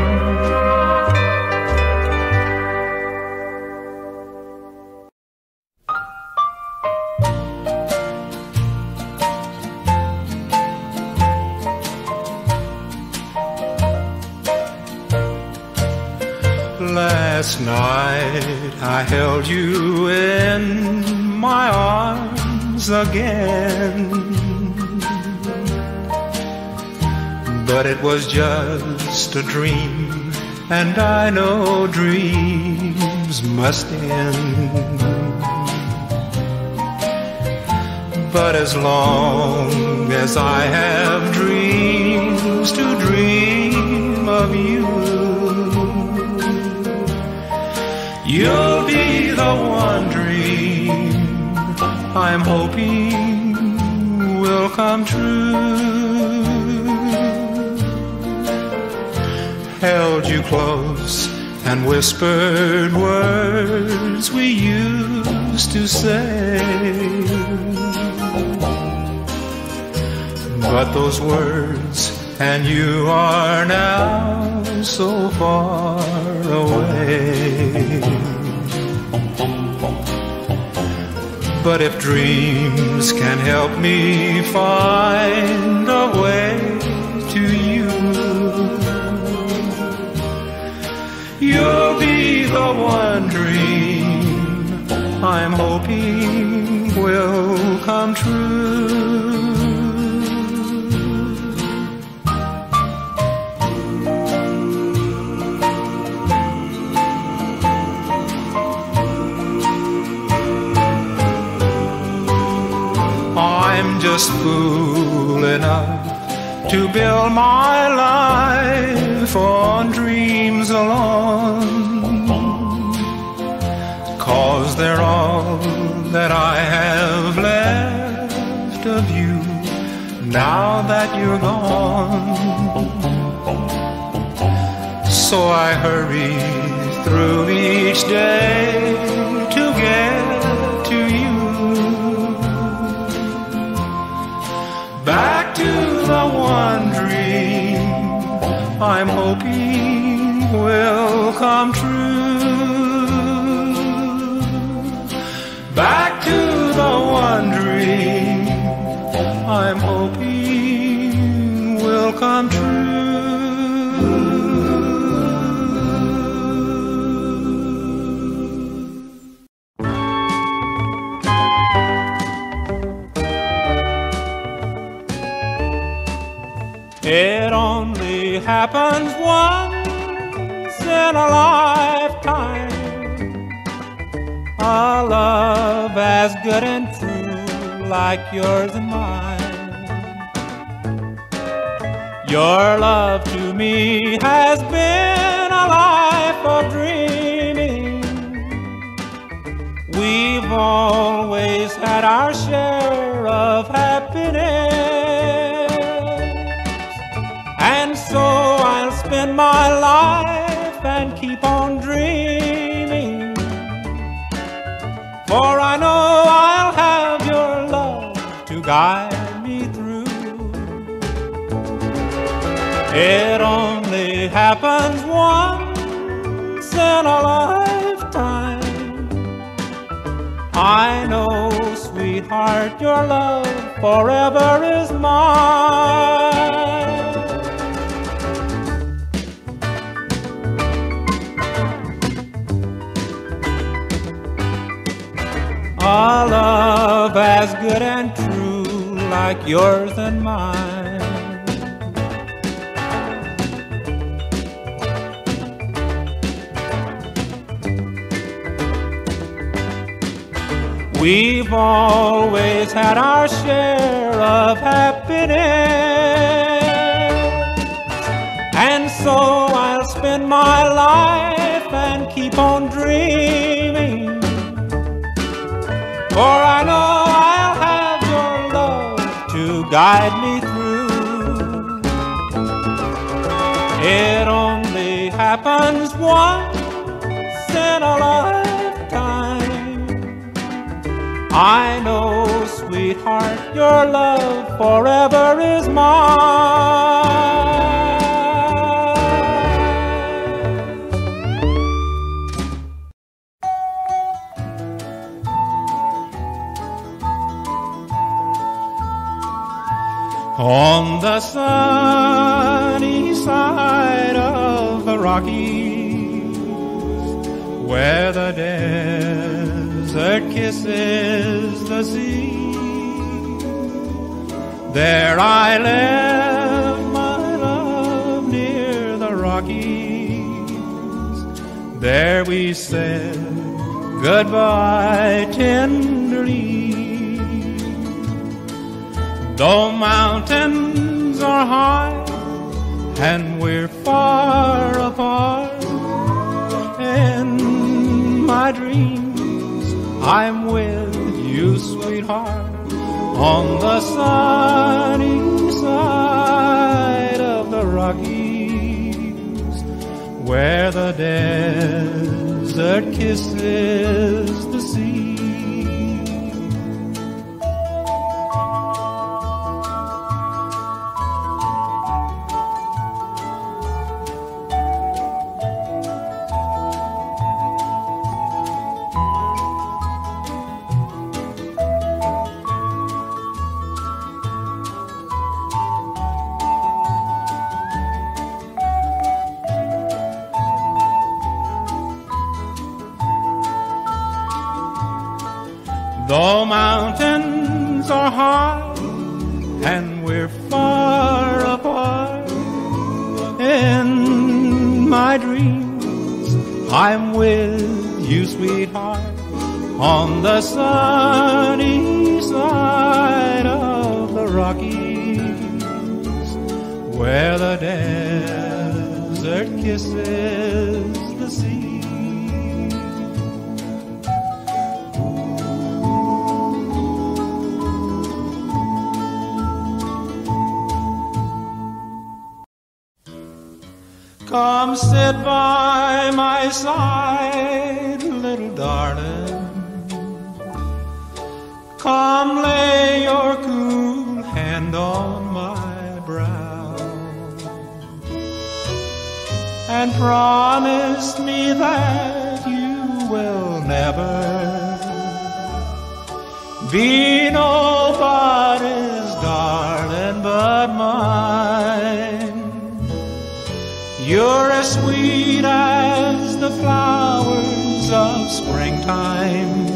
Last night I held you in my arms again. but it was just a dream, and I know dreams must end. But as long as I have dreams to dream of you, you'll be the one dream I'm hoping will come true. Held you close and whispered words we used to say, but those words and you are now so far away. But if dreams can help me find a way to you, you'll be the one dream I'm hoping will come true. I'm just fool enough to build my life on dreams alone, 'cause they're all that I have left of you now that you're gone. So I hurry through each day to get to you, back to the one dream I'm hoping will come true. Back to the one dream I'm hoping will come true. It only happens once in a lifetime, a love as good and true like yours and mine. Your love to me has been a life of dreaming. We've always had our share of happiness, and so I'll spend my life and keep on dreaming, for I know I'll have your love to guide me through. It only happens once in a lifetime. I know, sweetheart, your love forever is mine. A love as good and true like yours and mine. We've always had our share of happiness, and so I'll spend my life and keep on dreaming, for I know I'll have your love to guide me through. It only happens once in a lifetime. I know, sweetheart, your love forever is mine. On the sunny side of the Rockies, where the desert kisses the sea, there I left my love Rockies. There we said goodbye tenderly. Though mountains are high and we're far apart, in my dreams I'm with you, sweetheart, on the sunny side of the Rockies, where the desert kisses the sea. Though mountains are high and we're far apart, in my dreams I'm with you, sweetheart, on the sunny side of the Rockies, where the desert kisses the sea. Come sit by my side, little darling. Come lay your cool hand on my brow and promise me that you will never be nobody's darling but mine. You're as sweet as the flowers of springtime.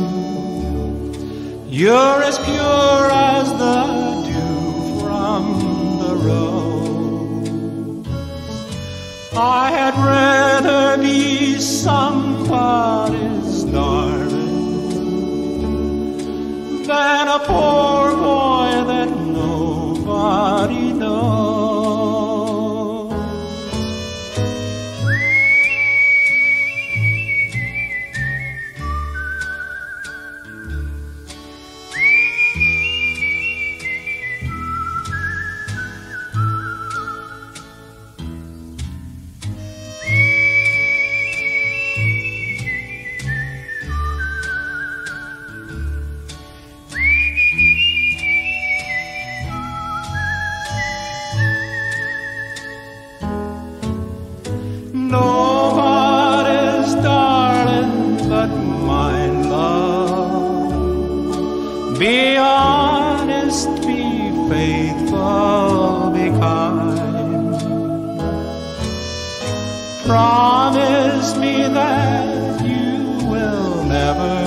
You're as pure as the dew from the rose. I had rather be somebody's darling than a poor boy that nobody knows. Nobody's darling but my love. Be honest, be faithful, be kind. Promise me that you will never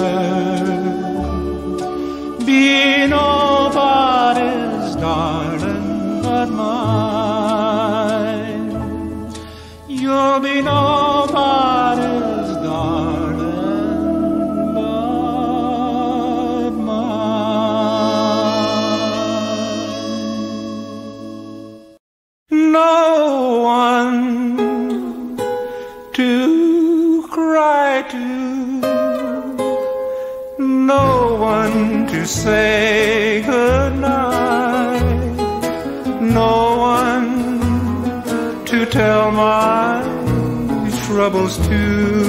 be nobody's darling but mine. You'll be nobody's darling but mine. No one to cry to, no one to say goodnight, no one to tell my troubles to.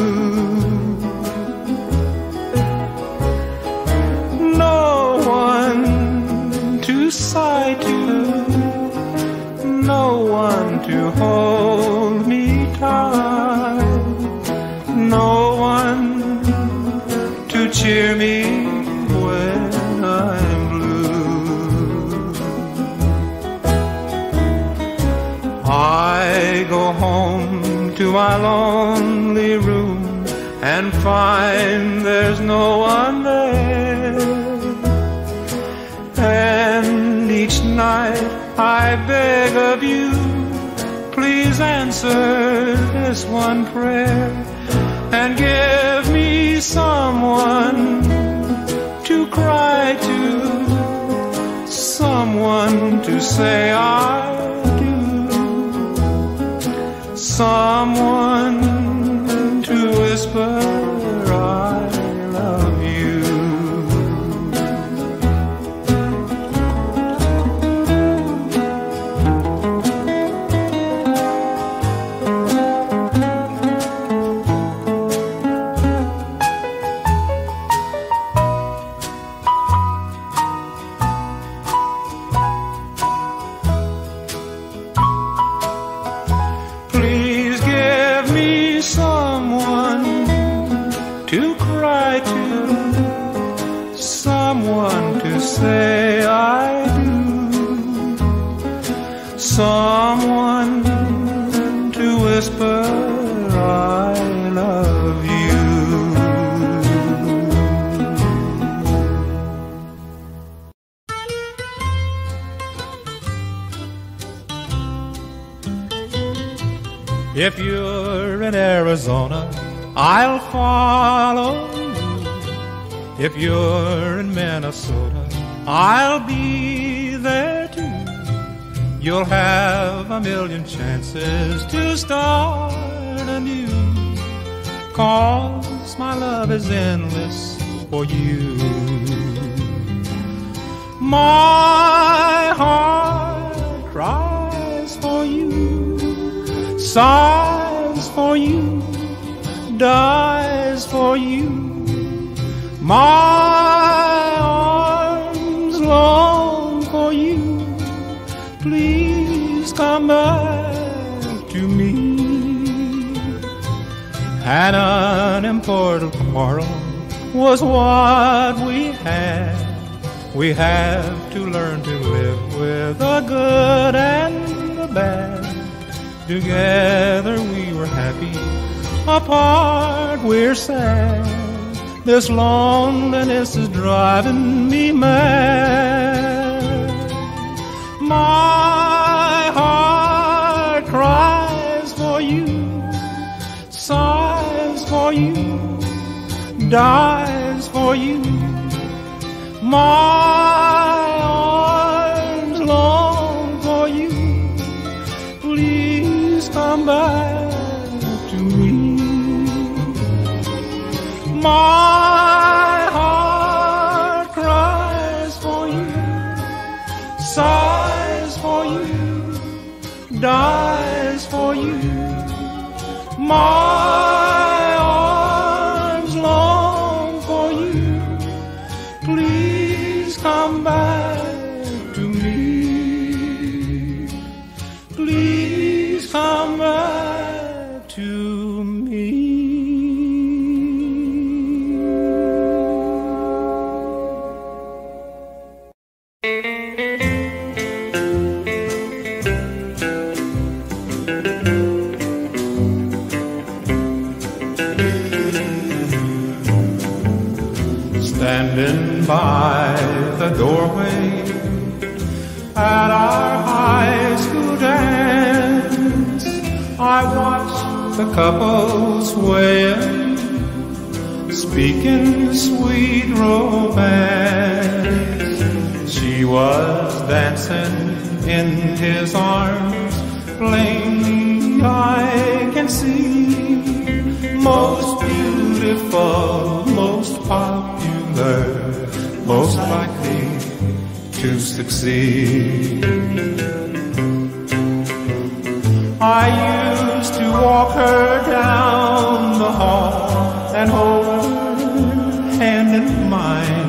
No one to sigh to, no one to hold me tight, no one to cheer me when I'm blue. I go home to my lonely room and find there's no one there, and each night I beg of you please answer this one prayer and give me someone to cry to, someone to say I do, someone to whisper I love you. Please give me someone to cry to, someone to say I do, someone to whisper I love you. If you're in Arizona, I'll follow you. If you're in Minnesota, I'll be there too. You'll have a million chances to start anew, 'cause my love is endless for you. My heart cries for you, sighs for you, dies for you. My arms long for you. Please come back to me. An unimportant quarrel was what we had. We have to learn to live with the good and the bad. Together we were happy, apart we're sad. This loneliness is driving me mad. My heart cries for you, sighs for you, dies for you. My arms long for you. Please come back to me. My heart cries for you, sighs for you, dies for you. My arms long for you. Please come back to me. Please come back to me. Standing by the doorway at our high school dance, I watched the couples swaying, speaking sweet romance. She was dancing in his arms, plainly I can see. Most beautiful, most popular, most likely to succeed. I used to walk her down the hall and hold her hand in mine.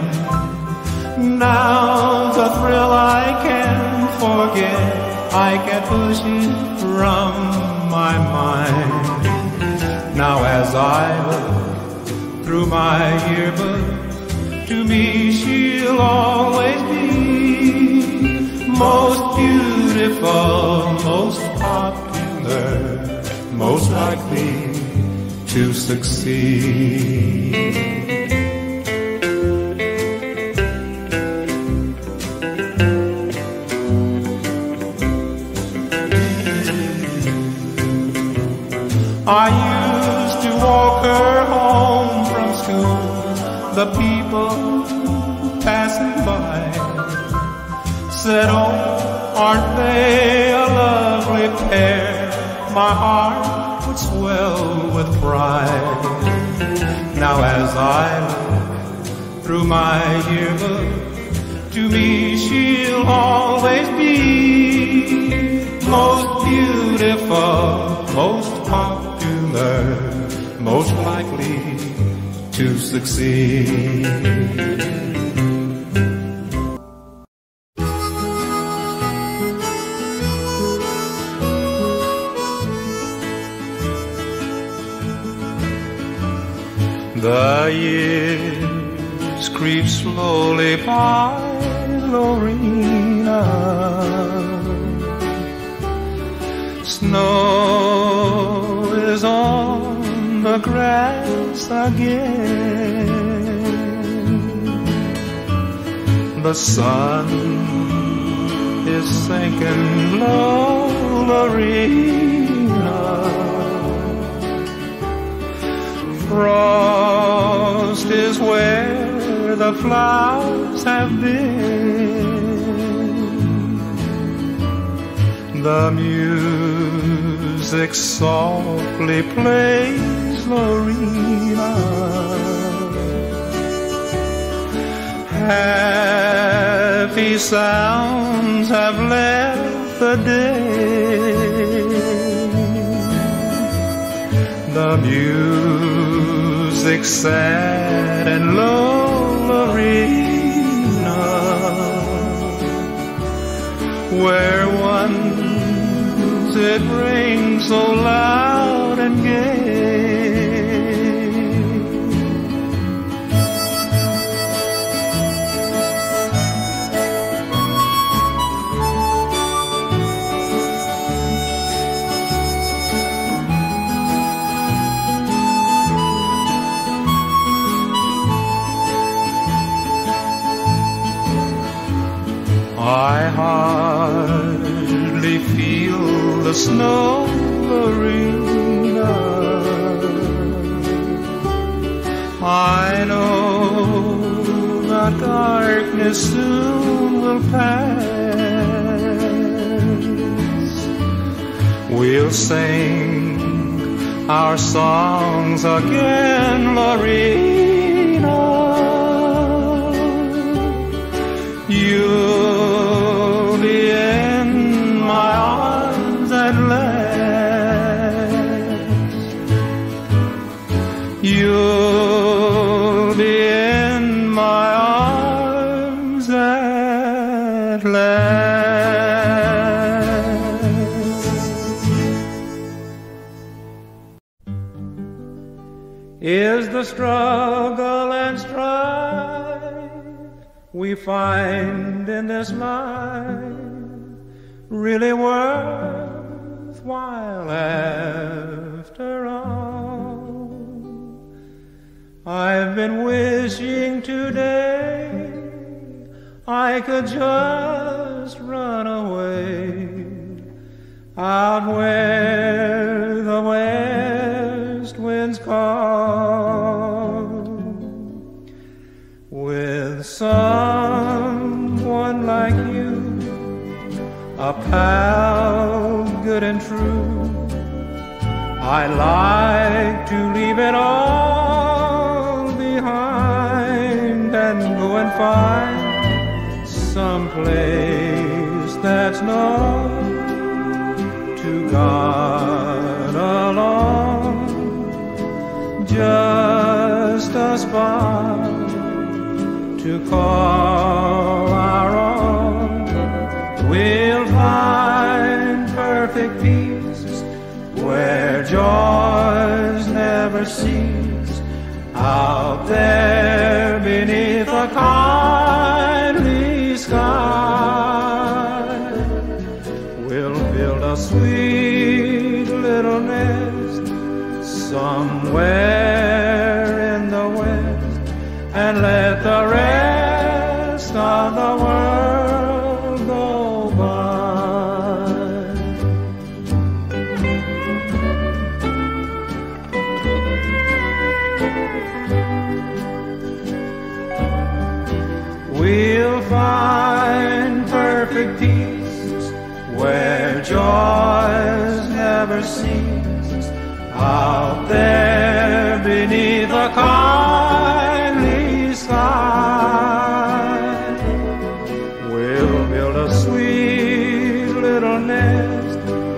Now the thrill I can't forget, I can't push it from my mind. Now as I look through my yearbook, to me she'll always be most beautiful, most popular, most likely to succeed. I used to walk her home from school. The people passing by said, oh, aren't they a lovely pair? My heart would swell with pride. Now as I look through my yearbook, to me she'll always be most beautiful, most popular, most likely to succeed. The years creep slowly by, Lorena. Snow is on the grass again. The sun is sinking low, Lorena. Frost is where the flowers have been. The music softly plays, Lorena. Happy sounds have left the day. The music sad and low, Lorena, where once it rings so loud and gay. I hardly feel the snow, Lorena. I know the darkness soon will pass. We'll sing our songs again, Lorena. You'll be in my arms at last. You'll be in my arms at last. Is the struggle and strife we find in this life really worthwhile after all? I've been wishing today I could just run away out where the west winds call, with someone like you, a pal good and true. I like to leave it all behind and go and find some place that's known to God alone, just a spot to call our own. We'll find perfect peace where joys never cease, out there beneath a kindly sky. We'll build a sweet little nest somewhere in the west and let the rest of the world go by. find perfect peace where joys never cease. Out there beneath the kindly sky, we'll build a sweet little nest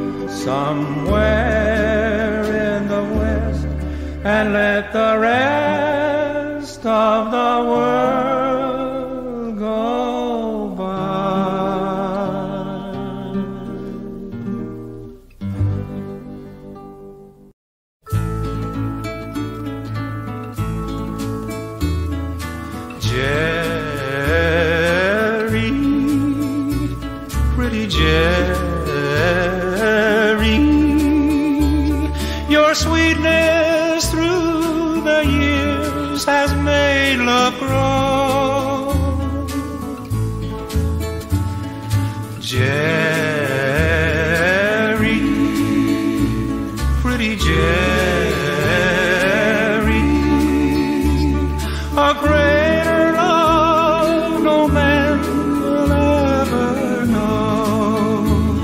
somewhere in the west, and let the rest of the world go by. Jerry, pretty Jerry, your sweetness through the years has made love grow. Jerry, pretty Jerry, a greater love no man will ever know.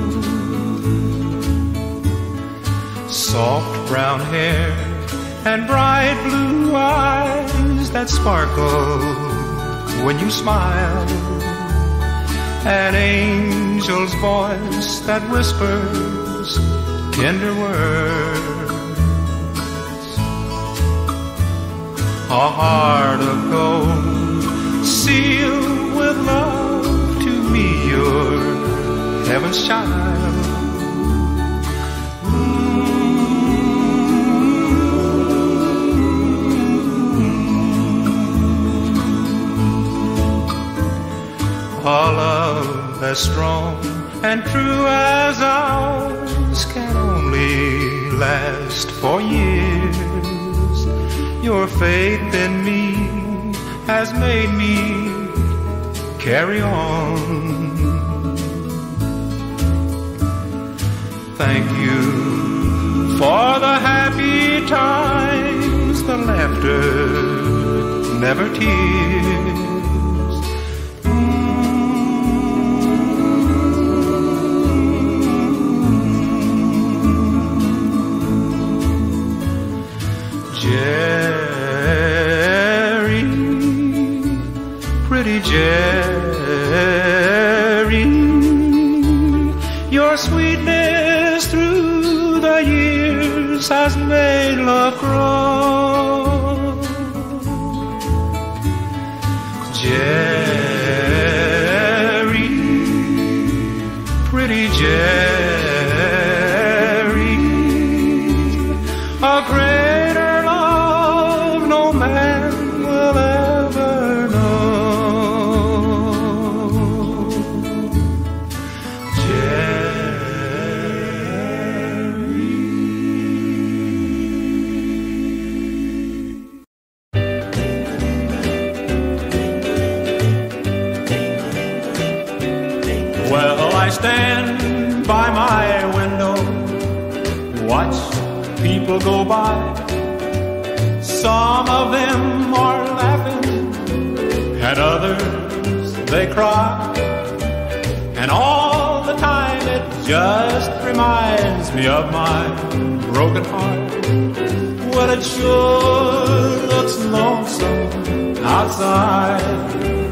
Soft brown hair and bright blue eyes that sparkle when you smile, an angel's voice that whispers tender words, a heart of gold sealed with love. To me you're heaven's child. A love as strong and true as ours can only last for years. Your faith in me has made me carry on. Thank you for the happy times, the laughter, never tears. Jerry, pretty Jerry, your sweetness through the years has made love grow. Jerry, pretty Jerry, a greater love no man will ever know. Well, I stand by my window, watch people go by. Some of them are laughing, and others they cry. And all the time it just reminds me of my broken heart. Well, it sure looks lonesome outside.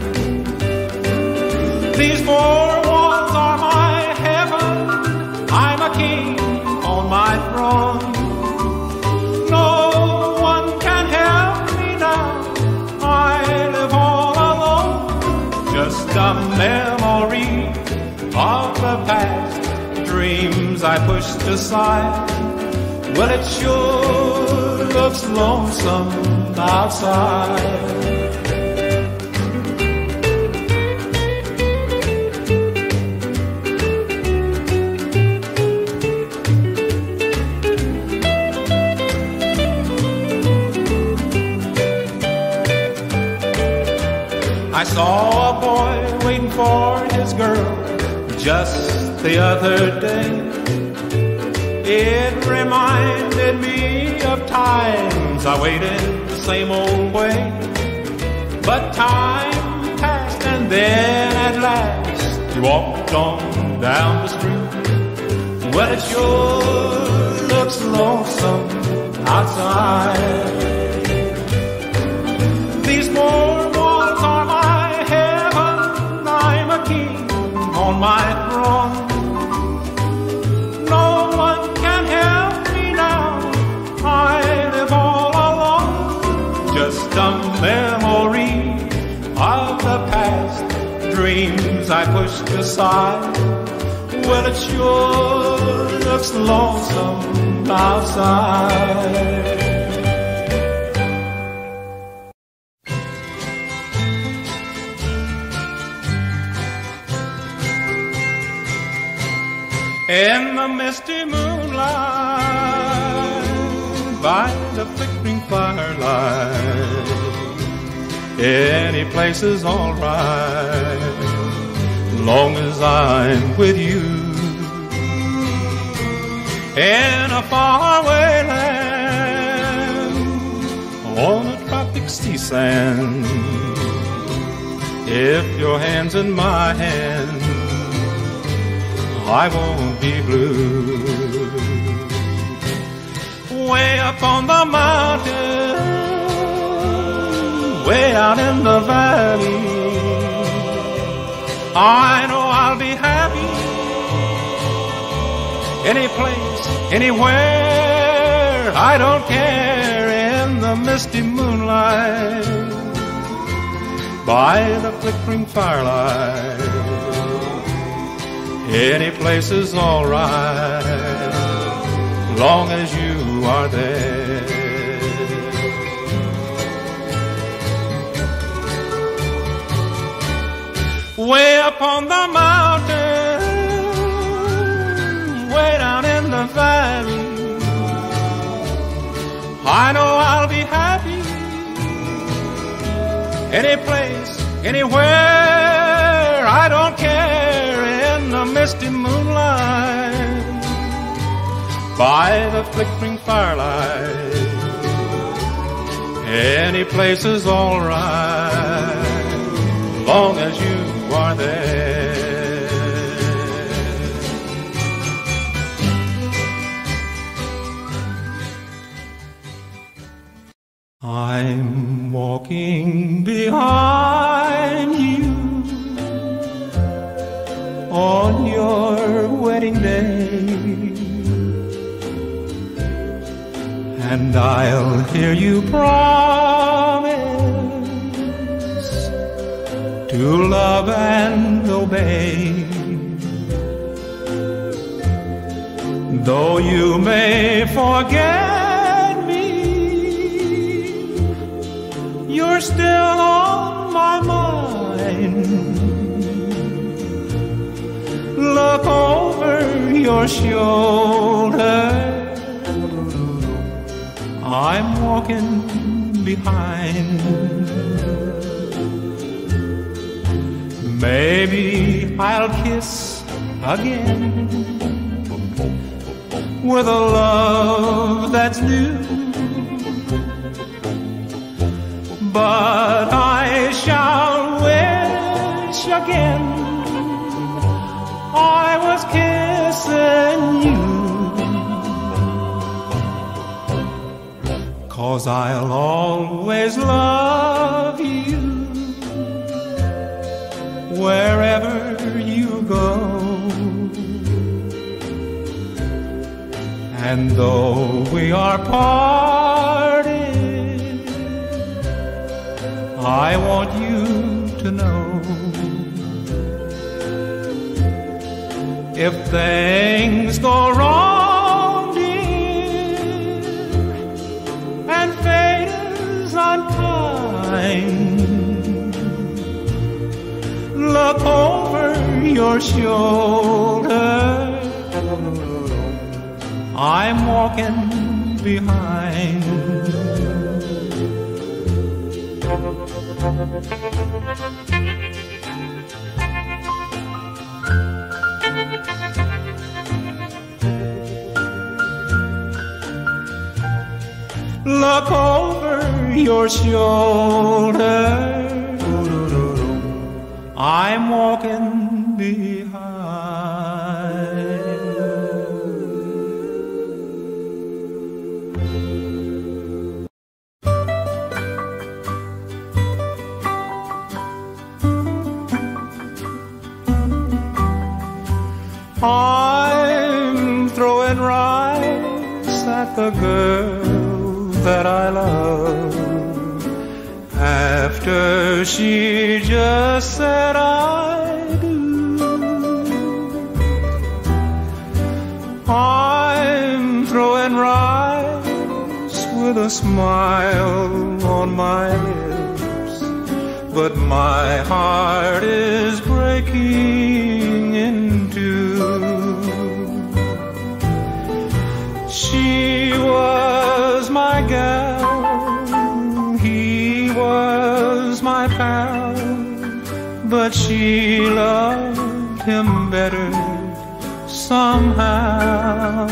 These four walls are my heaven, I'm a king on my throne. No one can help me now, I live all alone. Just a memory of the past, dreams I pushed aside. Well, it sure looks lonesome outside. I saw a boy waiting for his girl just the other day. It reminded me of times I waited the same old way. But time passed and Then at last you walked on down the street. Well, it sure looks lonesome outside. These four walls are my heaven. I'm a king on my throne. No one can help me now. I live all alone. Just a memory of the past, dreams I pushed aside. Well, it sure looks lonesome outside. In the misty moonlight, by the flickering firelight, any place is alright, long as I'm with you. In a faraway land, on a tropic sea sand, if your hand's in my hand, I won't be blue. Way up on the mountain, way out in the valley, I know I'll be happy. Any place, anywhere, I don't care. In the misty moonlight, by the flickering firelight, any place is alright, long as you are there. Way up on the mountain, way down in the valley, I know I'll be happy. Any place, anywhere, I don't care. In the misty moonlight, by the flickering firelight, any place is alright, long as you are there. I'm walking behind you on your wedding day, and I'll hear you promise to love and obey. Though you may forget me, you're still on my mind. Look over your shoulder, I'm walking behind. Maybe I'll kiss again with a love that's new, but I shall wish again I was kissing you, 'cause I'll always love you wherever you go. And though we are parted, I want you to know, if things go wrong, dear, and fate is unkind, look over your shoulder, I'm walking behind. Look over your shoulder, I'm walking behind. I'm throwing rice at the girl that I love after she just said I do. I'm throwing rice with a smile on my lips, but my heart is breaking in two. She was my gal, he was my pal, but she loved him better somehow.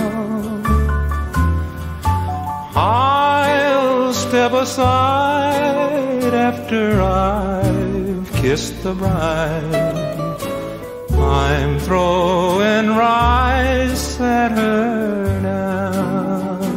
I'll step aside after I've kissed the bride. I'm throwing rice at her now.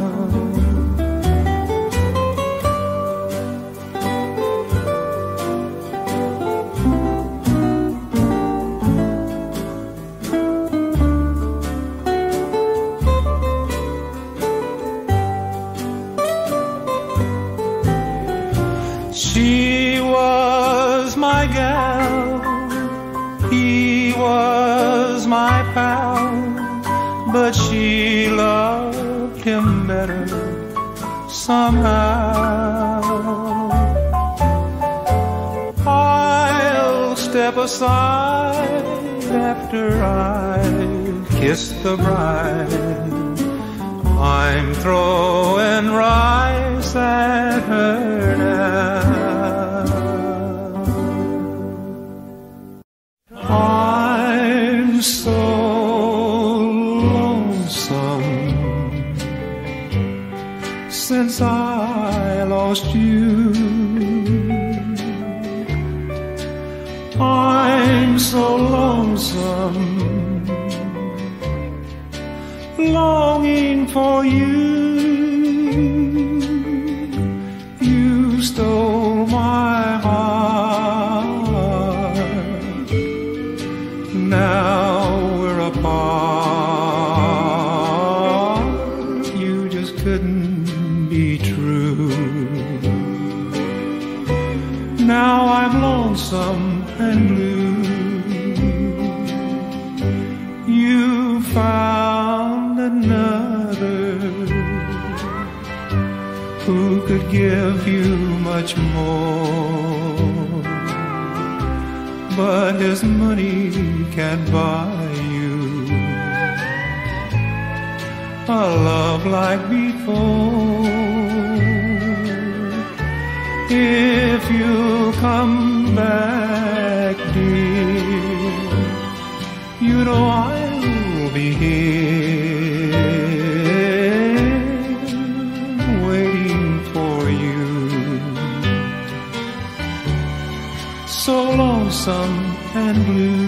She was my gal, he was my pal, but she loved him better somehow. I'll step aside after I've kissed the bride. I'm throwing rice at her now. I'm so lonesome since I lost you. I'm so lonesome, longing for you. You stole my heart. Now we're apart. You just couldn't be true. Now I'm lonesome and blue. You found another who could give you much more, but his money can't buy you a love like before. If you come back, dear, you know I'll be here waiting for you. So lonesome and blue.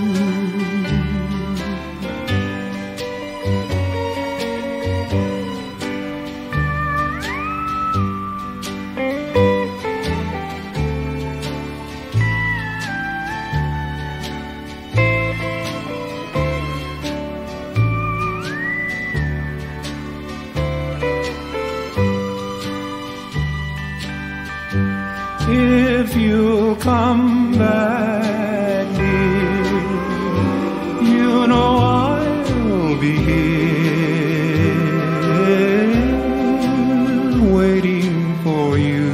If you come back, dear, you know I'll be here waiting for you.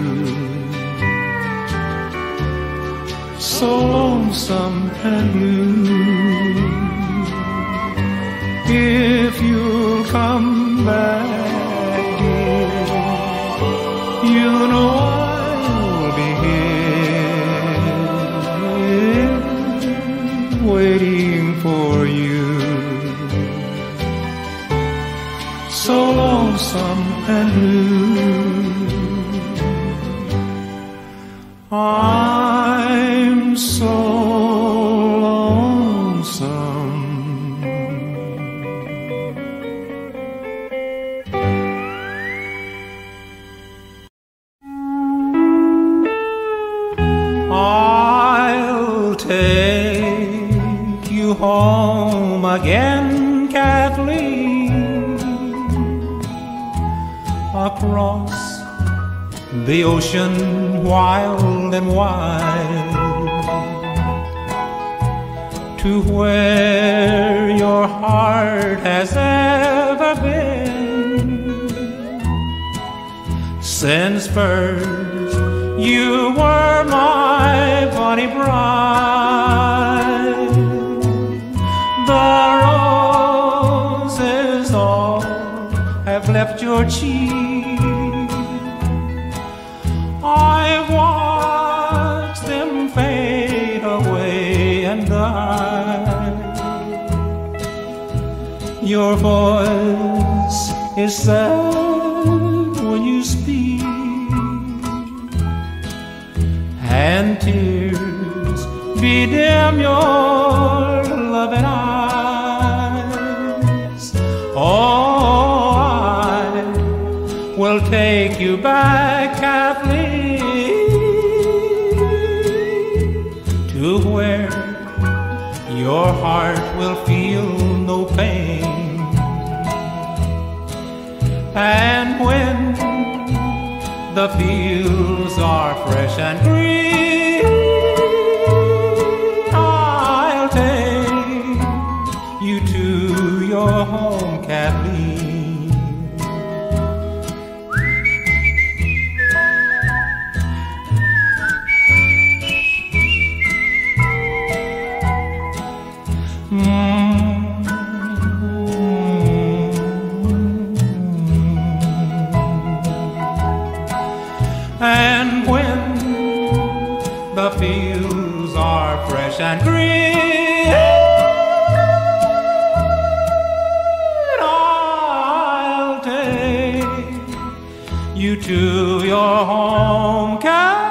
So lonesome and blue. If you come back, dear, you know I'll be here waiting for you. So lonesome and blue. I'm so home again, Kathleen, across the ocean wild and wide, to where your heart has ever been. Since first you were my bonny bride, the roses all have left your cheek. I've watched them fade away and die. Your voice is sad when you speak, and tears bedim your loving eyes. Oh, I will take you back, Kathleen, to where your heart will feel no pain. And when the fields are fresh and green, I'll take you to your home, Kathleen. And when the fields are fresh and green, I'll take you to your home, Kathleen.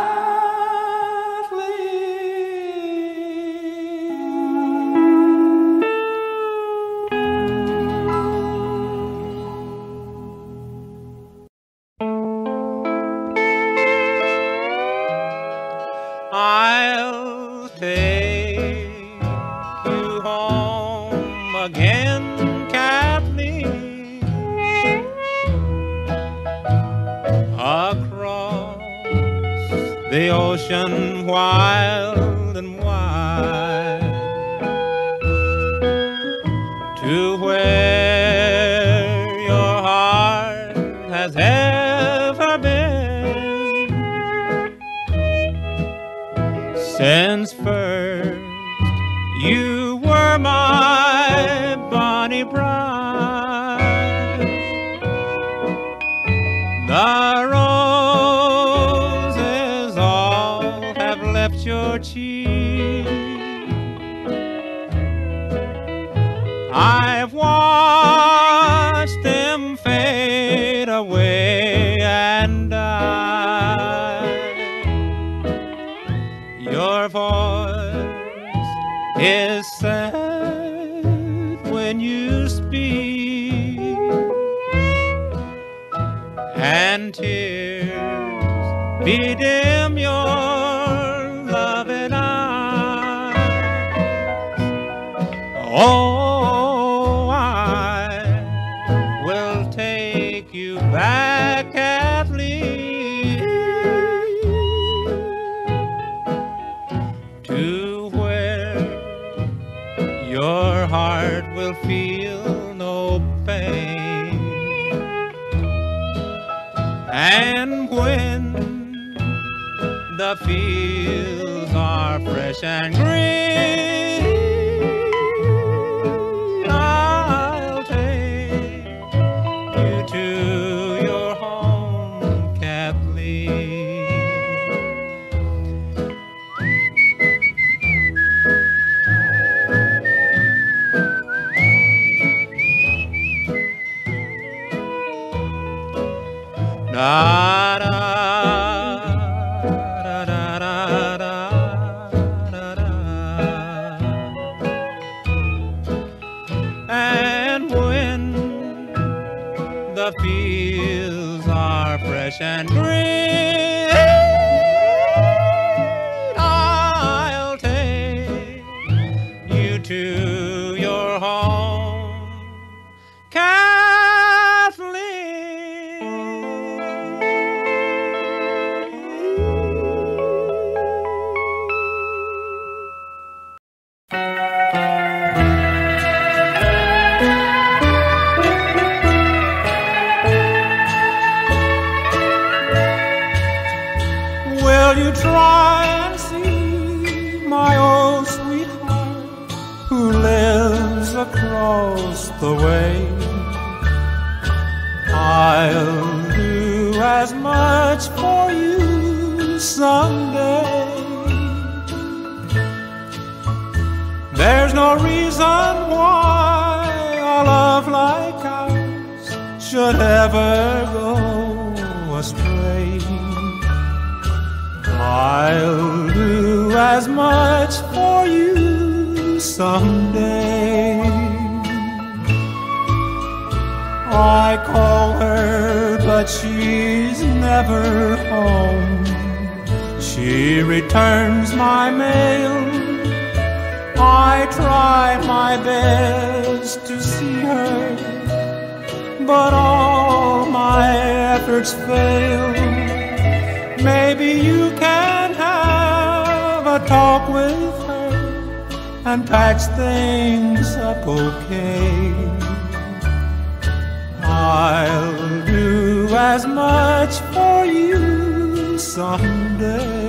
I'll take you home again, Kathleen, across the ocean wild and wide, to where your heart has ever been. Since first you were my bonny bride, the roses all have left your cheek. I've watched them fade away and die. Your voice is sad when you speak, and tears bedim your loving eyes. Oh, I will take you back, Kathleen, to where your heart will feel no pain. And when the fields are fresh and green, I'll take you to your home, Kathleen. Da da da da da da da da. And when the fields are fresh and green, I'll take you to try and see my old sweetheart who lives across the way. I'll do as much for you someday. There's no reason why a love like ours should ever go astray. I'll do as much for you someday. I call her, but she's never home. She returns my mail. I try my best to see her, but all my efforts fail. Maybe you can have a talk with her and patch things up okay. I'll do as much for you someday.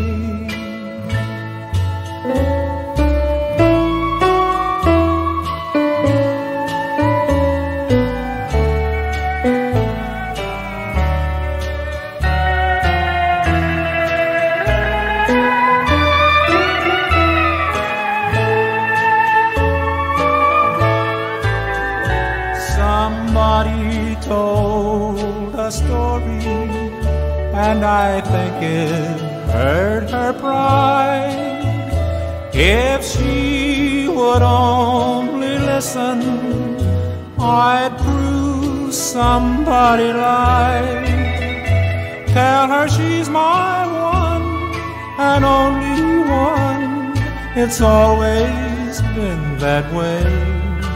Told a story, and I think it hurt her pride. If she would only listen, I'd prove somebody lied. Tell her she's my one and only one. It's always been that way.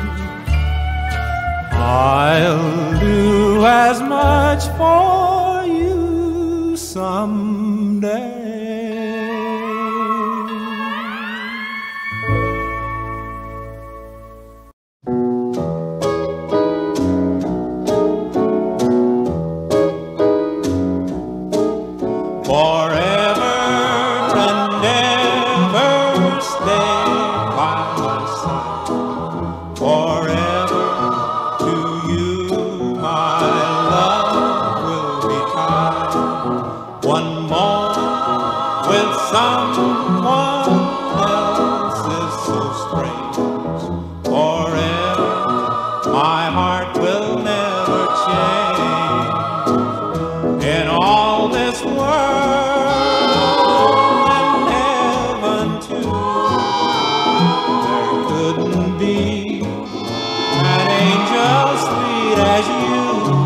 I'll do as much for you someday. Forever and ever stay by my side. Forever to you my love will be tied. One more with someone else is so strange. Forever my heart will never change. In all this world and heaven too, there couldn't be an angel sweet as you.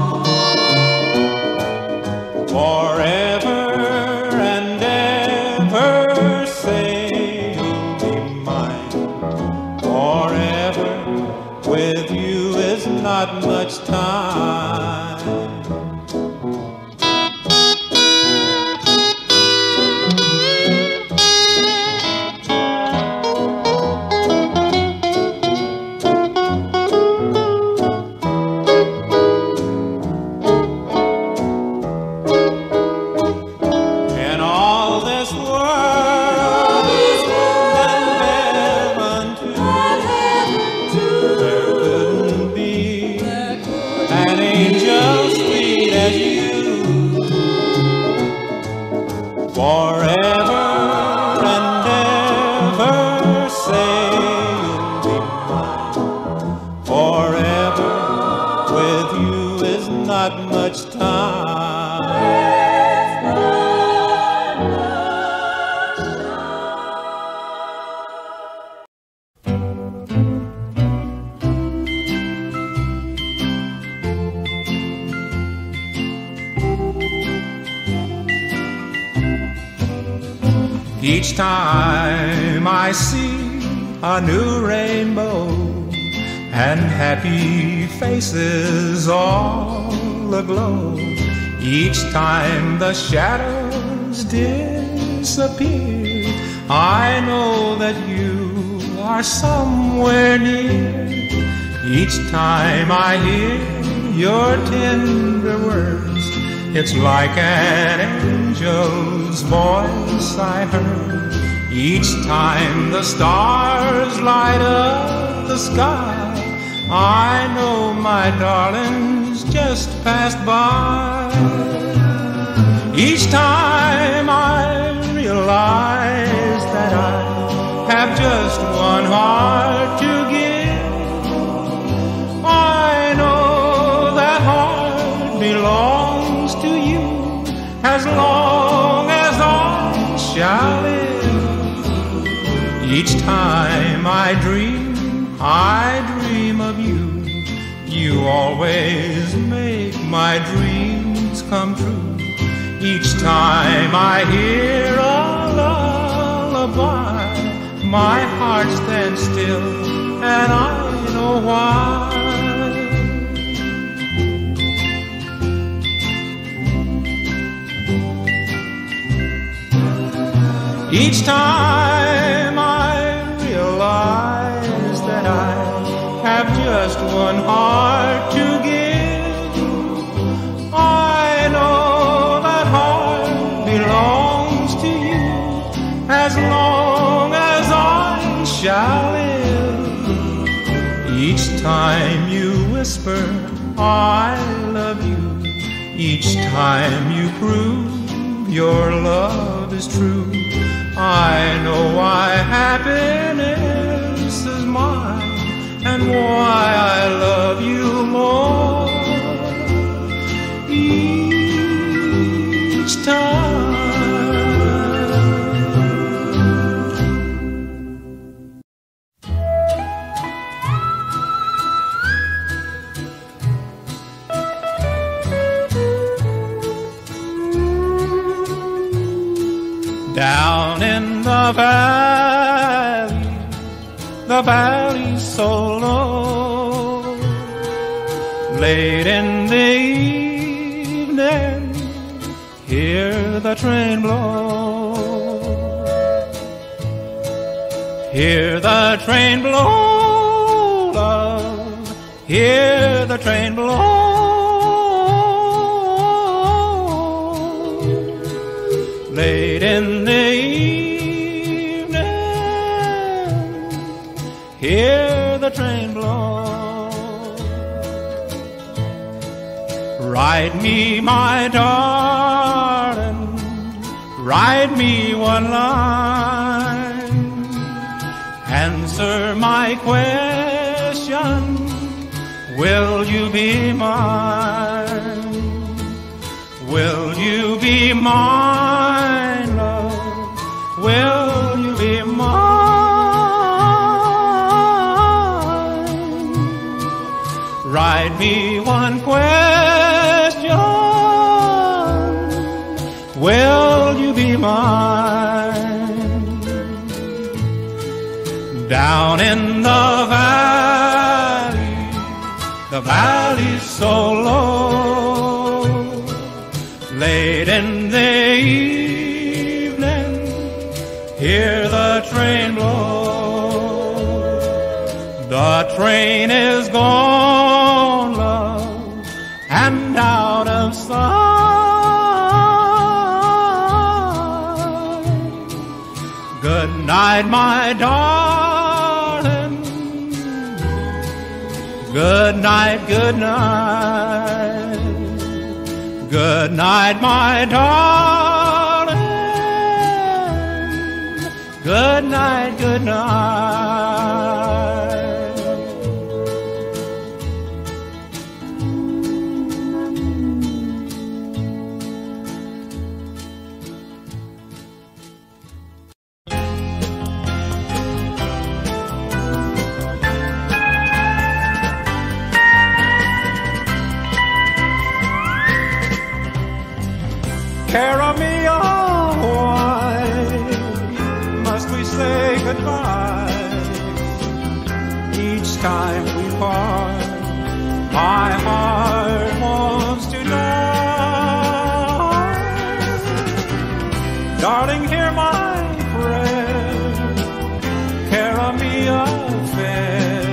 Forever and ever say you'll be mine. Forever with you is not much time. Forever and ever say you'll be mine. Forever with you is not much time. Each time I see a new rainbow and happy faces all aglow, each time the shadows disappear, I know that you are somewhere near. Each time I hear your tender words, It's like an angel's voice I heard each time the stars light up the sky. I know my darling's just passed by. Each time I realize that I have just one heart to give, I know that heart belongs to you as long as I shall live. Each time I dream of you. You always make my dreams come true. Each time I hear a lullaby, my heart stands still, and I know why. Each time I realize that I have just one heart to give, I know that heart belongs to you as long as I shall live. Each time you whisper, I love you, each time you prove your love is true, I know why happiness is mine and why I love you more each time. Down in the valley so low, late in the evening, hear the train blow. Hear the train blow, love, hear the train blow. Late in the evening, hear the train blow. Write me, my darling, write me one line. Answer my question, will you be mine? Will you be mine, love? Will you be mine? Write me one question, will you be mine? Down in the valley so low, late in the evening, hear the train blow. The train is gone, love, and out of sight. Good night, my darling. Good night, good night. Good night, my darling. Good night, good night. Carry me away, must we say goodbye? Each time we part, my heart wants to know. Darling, hear my prayer, carry me away.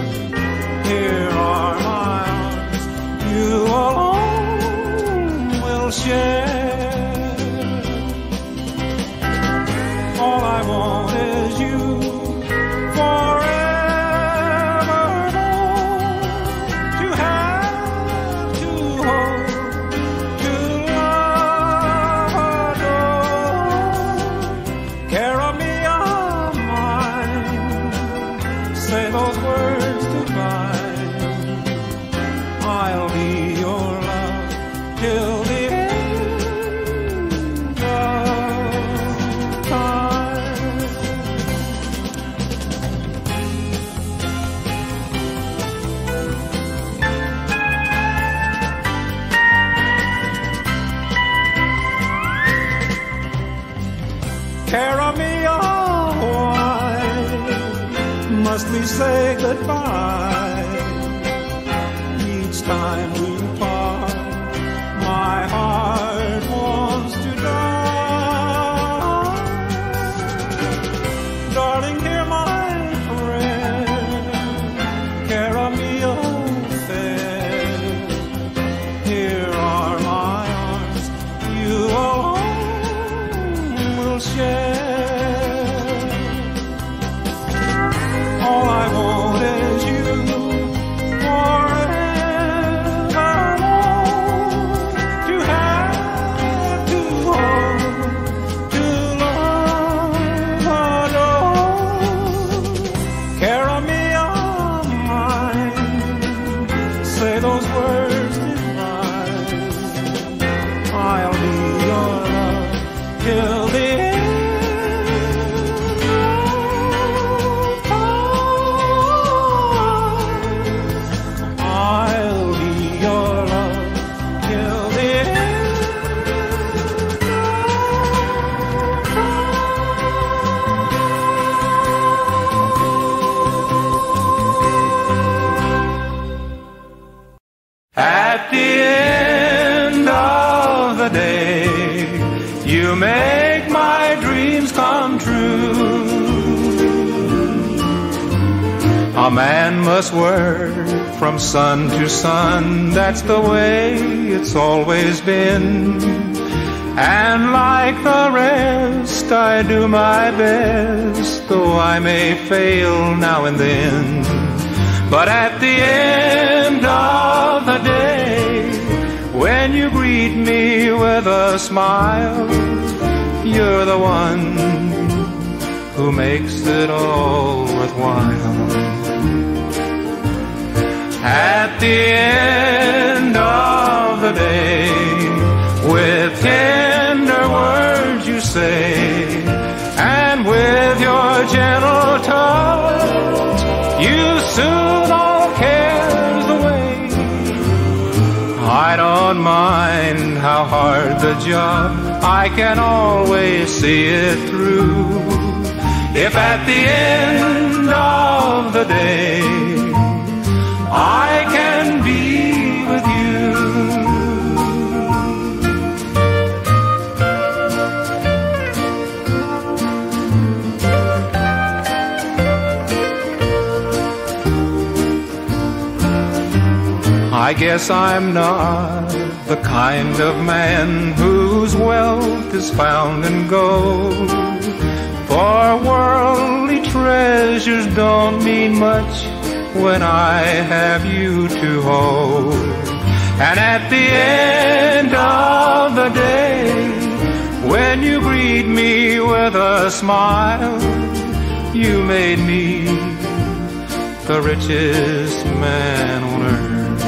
Here are my arms, you alone share. All I want is you forevermore, to have, to hold, to love, adore. Care of me or mine, say those words divine. I'll be your love till the end of time. Care of me or why must we say goodbye? Each time we part, my heart wants to die. Darling, hear my prayer. Care of me, oh fair. Here are my arms, you alone will share. All I want is you forevermore, to have, to hold, to love, adore. Care of me or mine, say those words divine. I'll be your love till the end of time. I'll be your love till the end of At the end of the day, you make my dreams come true. A man must work from sun to sun, that's the way it's always been. And like the rest, I do my best, though I may fail now and then. But at the end of the day, when you greet me with a smile, you're the one who makes it all worthwhile. At the end of the day, with tender words you say, and with your gentle touch, you soothe all cares away. I don't mind how hard the job, I can always see it through. If at the end of the day I can be with you. I guess I'm not the kind of man whose wealth is found in gold, for worldly treasures don't mean much when I have you to hold. And at the end of the day, when you greet me with a smile, you made me the richest man on earth.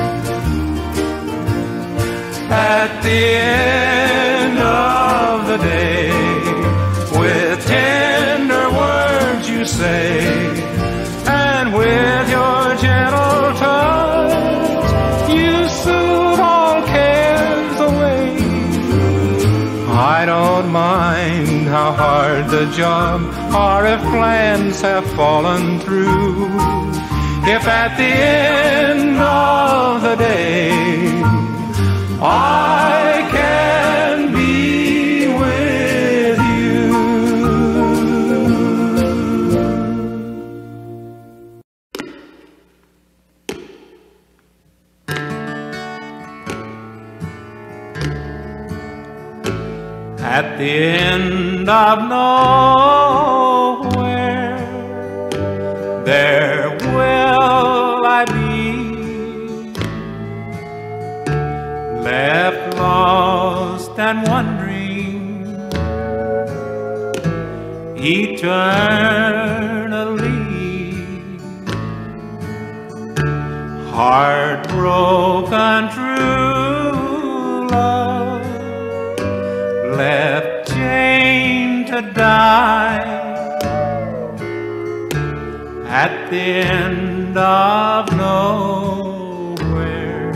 At the end of the day, with tender words you say, and with your gentle touch, you soothe all cares away. I don't mind how hard the job, or if plans have fallen through. If at the end of the day I can be with you. At the end of nowhere, there will I be, left lost and wondering eternally, heartbroken true love, left chained to die at the end of nowhere,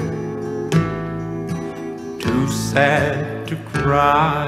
too sad to cry.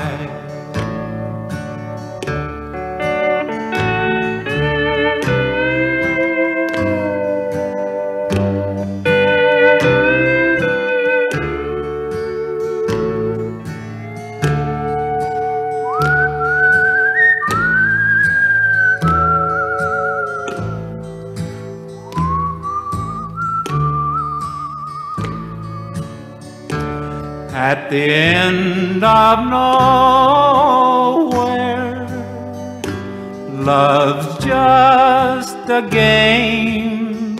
At the end of nowhere, love's just a game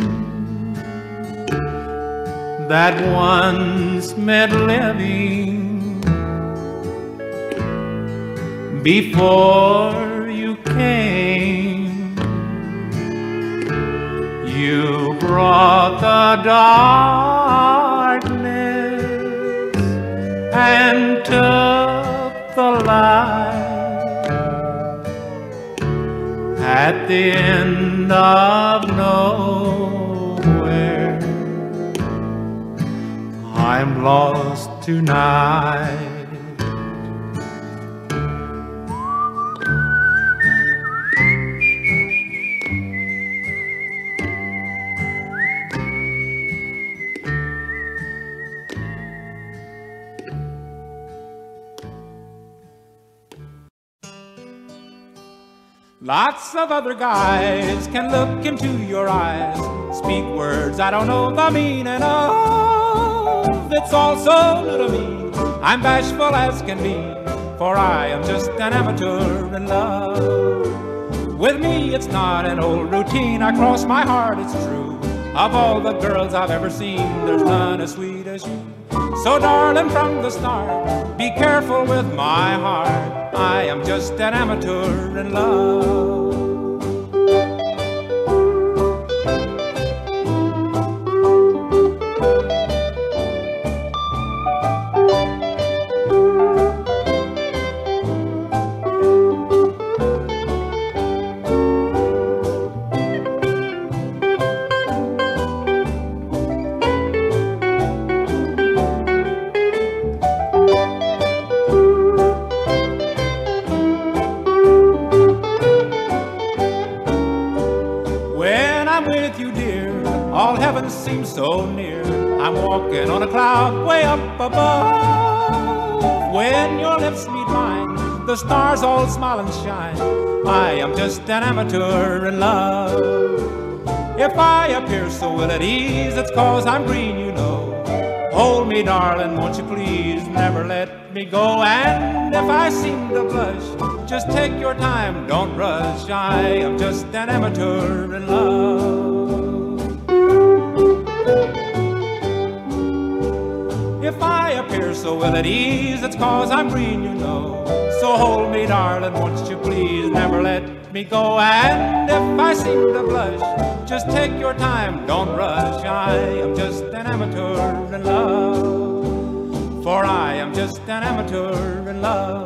that once meant living. Before you came, you brought the darkness and took the light. At the end of nowhere, I'm lost tonight. Lots of other guys can look into your eyes, speak words I don't know the meaning of. It's all so new to me, I'm bashful as can be, for I am just an amateur in love. With me it's not an old routine, I cross my heart, it's true. Of all the girls I've ever seen, there's none as sweet as you. So darling, from the start, be careful with my heart, I am just an amateur in love. Seems so near, I'm walking on a cloud way up above. When your lips meet mine, the stars all smile and shine, I am just an amateur in love. If I appear so ill at ease, it's cause I'm green, you know. Hold me, darling, won't you please, never let me go. And if I seem to blush, just take your time, don't rush, I am just an amateur in love. If I appear so ill at ease, it's cause I'm green, you know. So hold me, darling, won't you please, never let me go. And if I seem to blush, just take your time, don't rush, I am just an amateur in love. For I am just an amateur in love.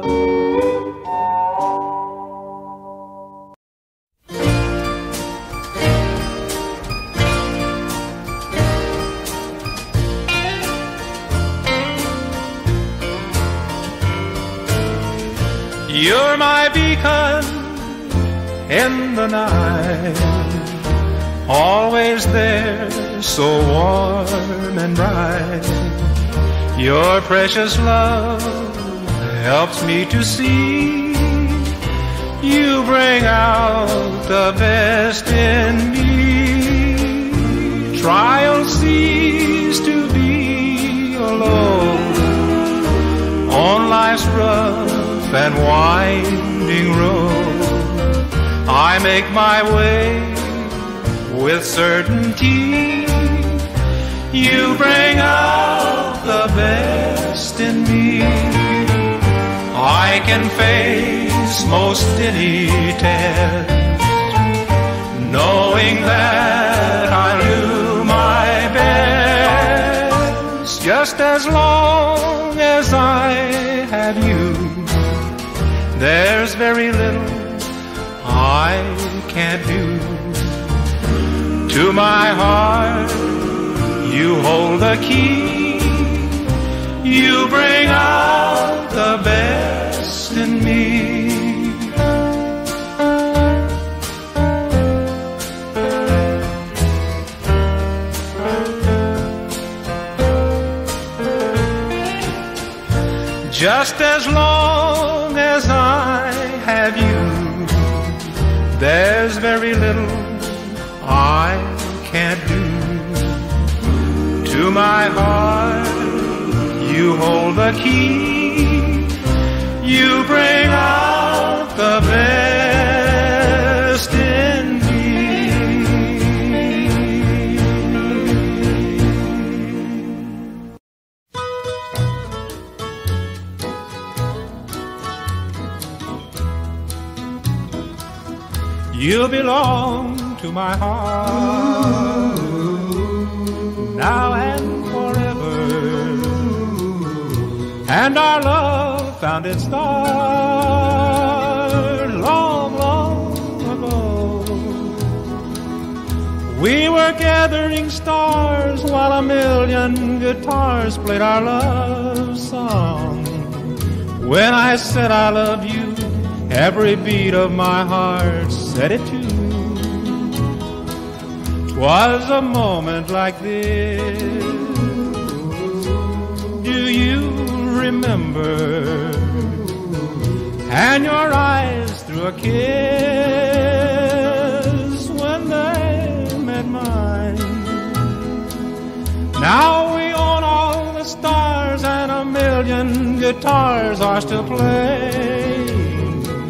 You're my beacon in the night, always there, so warm and bright. Your precious love helps me to see, you bring out the best in me. Trials cease to be alone on life's rough and winding road, I make my way with certainty. You bring out the best in me. I can face most any test, knowing that I'll do my best. Just as long as I have you, there's very little I can't do. To my heart you hold the key. You bring out the best in me. Just as long as I have you, there's very little I can't do. To my heart you hold the key. You bring out the best in me. You belong to my heart, now and forever, and our love found its start long, long ago. We were gathering stars while a million guitars played our love song. When I said I love you, every beat of my heart said it too. 'Twas a moment like this, do you remember? And your eyes threw a kiss when they met mine. Now we own all the stars and a million guitars are still playing.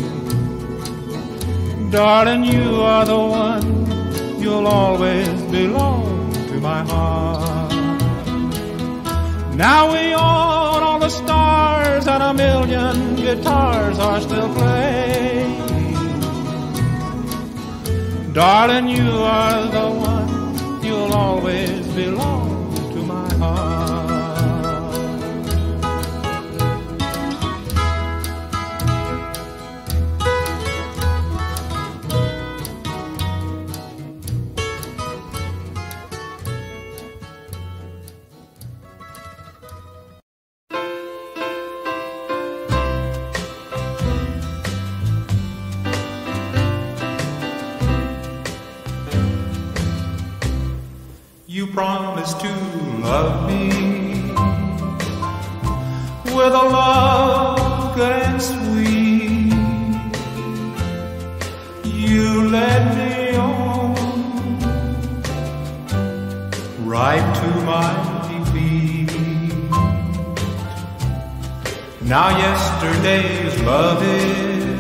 Darling, you are the one, you'll always belong to my heart. Now we own all the stars and a million guitars are still playing. Darling, you are the one, you'll always belong to my heart. You promised to love me with a love good and sweet. You led me on right to my defeat. Now yesterday's love is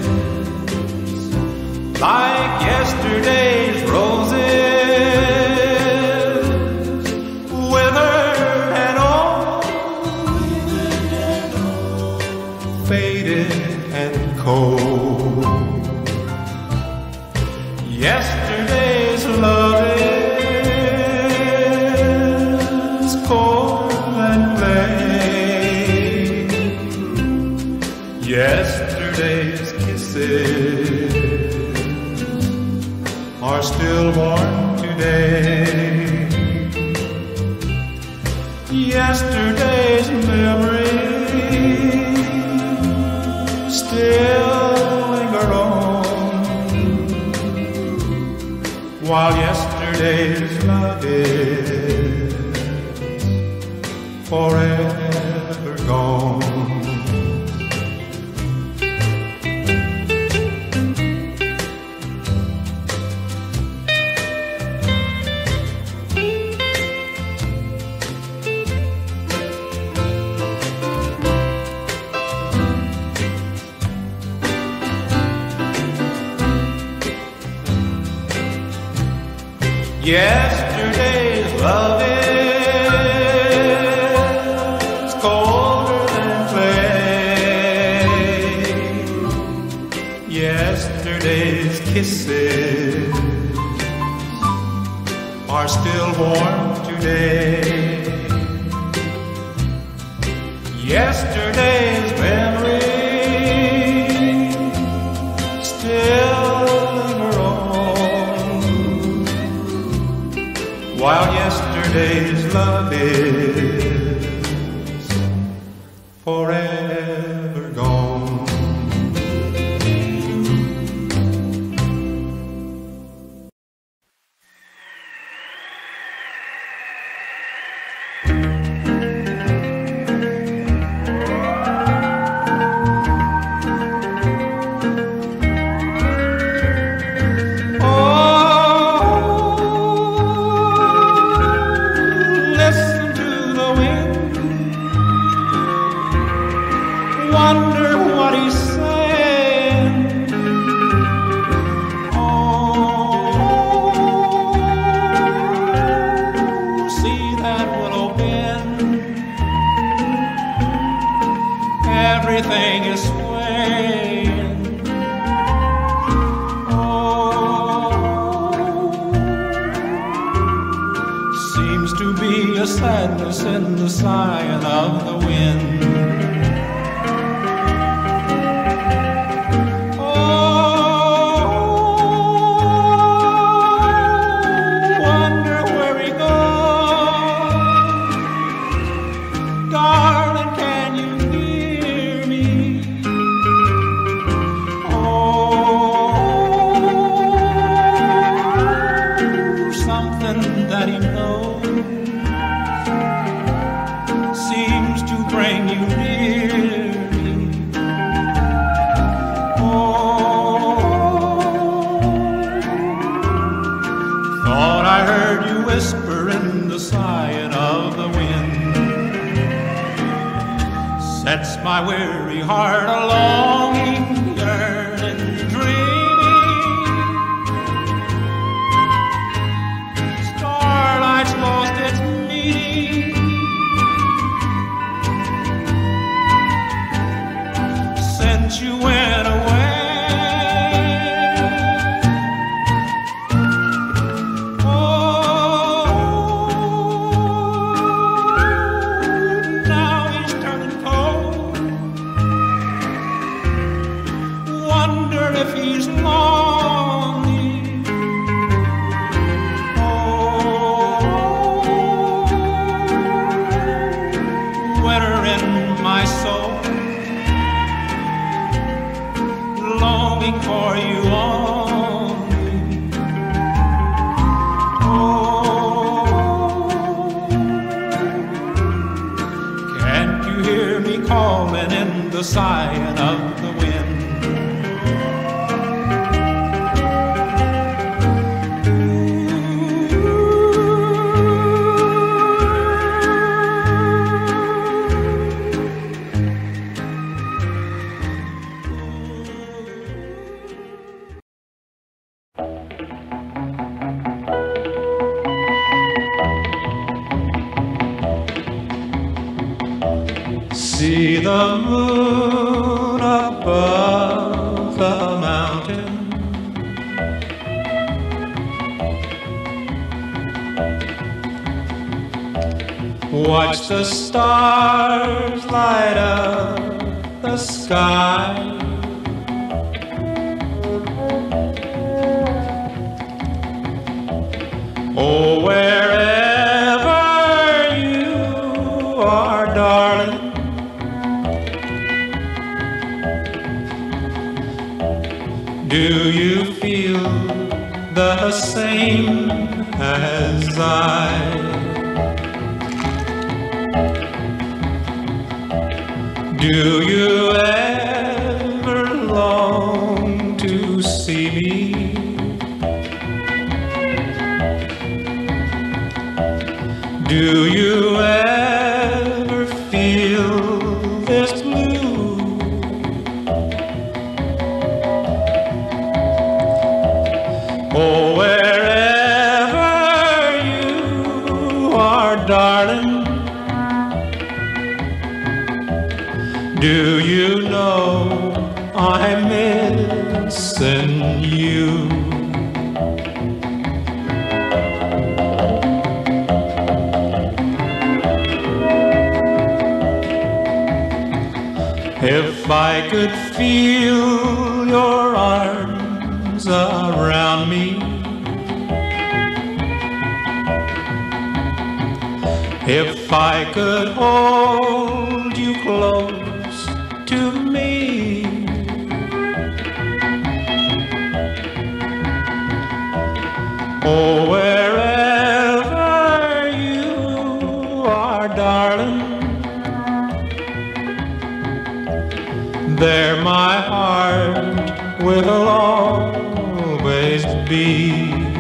like yesterday's roses, faded and cold. Yesterday's love is cold and plain. Yesterday's kisses are still warm today. Yesterday's memories still linger on, while yesterday's love is forever gone. Yesterday's love is colder than clay. Yesterday's kisses are still warm today. Yesterday's memories still linger on, while yesterday's love is forever gone. Wonder what he's saying. Oh, see that willow bend. Everything is swaying. Oh, seems to be a sadness in the sighing of the wind. That he knows seems to bring you near me. Oh, thought I heard you whisper in the sighing of the wind. Sets my weary heart a longing, yearning, dreaming. Lost its meaning. Since you went away. Oh, now he's turning cold. Wonder if he's lonely. My soul, longing for you only. Oh, can't you hear me calling in the sighing of the wind? See the moon above the mountain. Watch the stars light up the sky. Oh, wherever you are, darling, do you feel the same as I? Do you ever long to see me? Do you ever feel this blue? Oh, wherever Do you know I'm missing you? If I could feel your arms around me, if I could hold you close to me, oh, wherever you are, darling, there my heart will always be.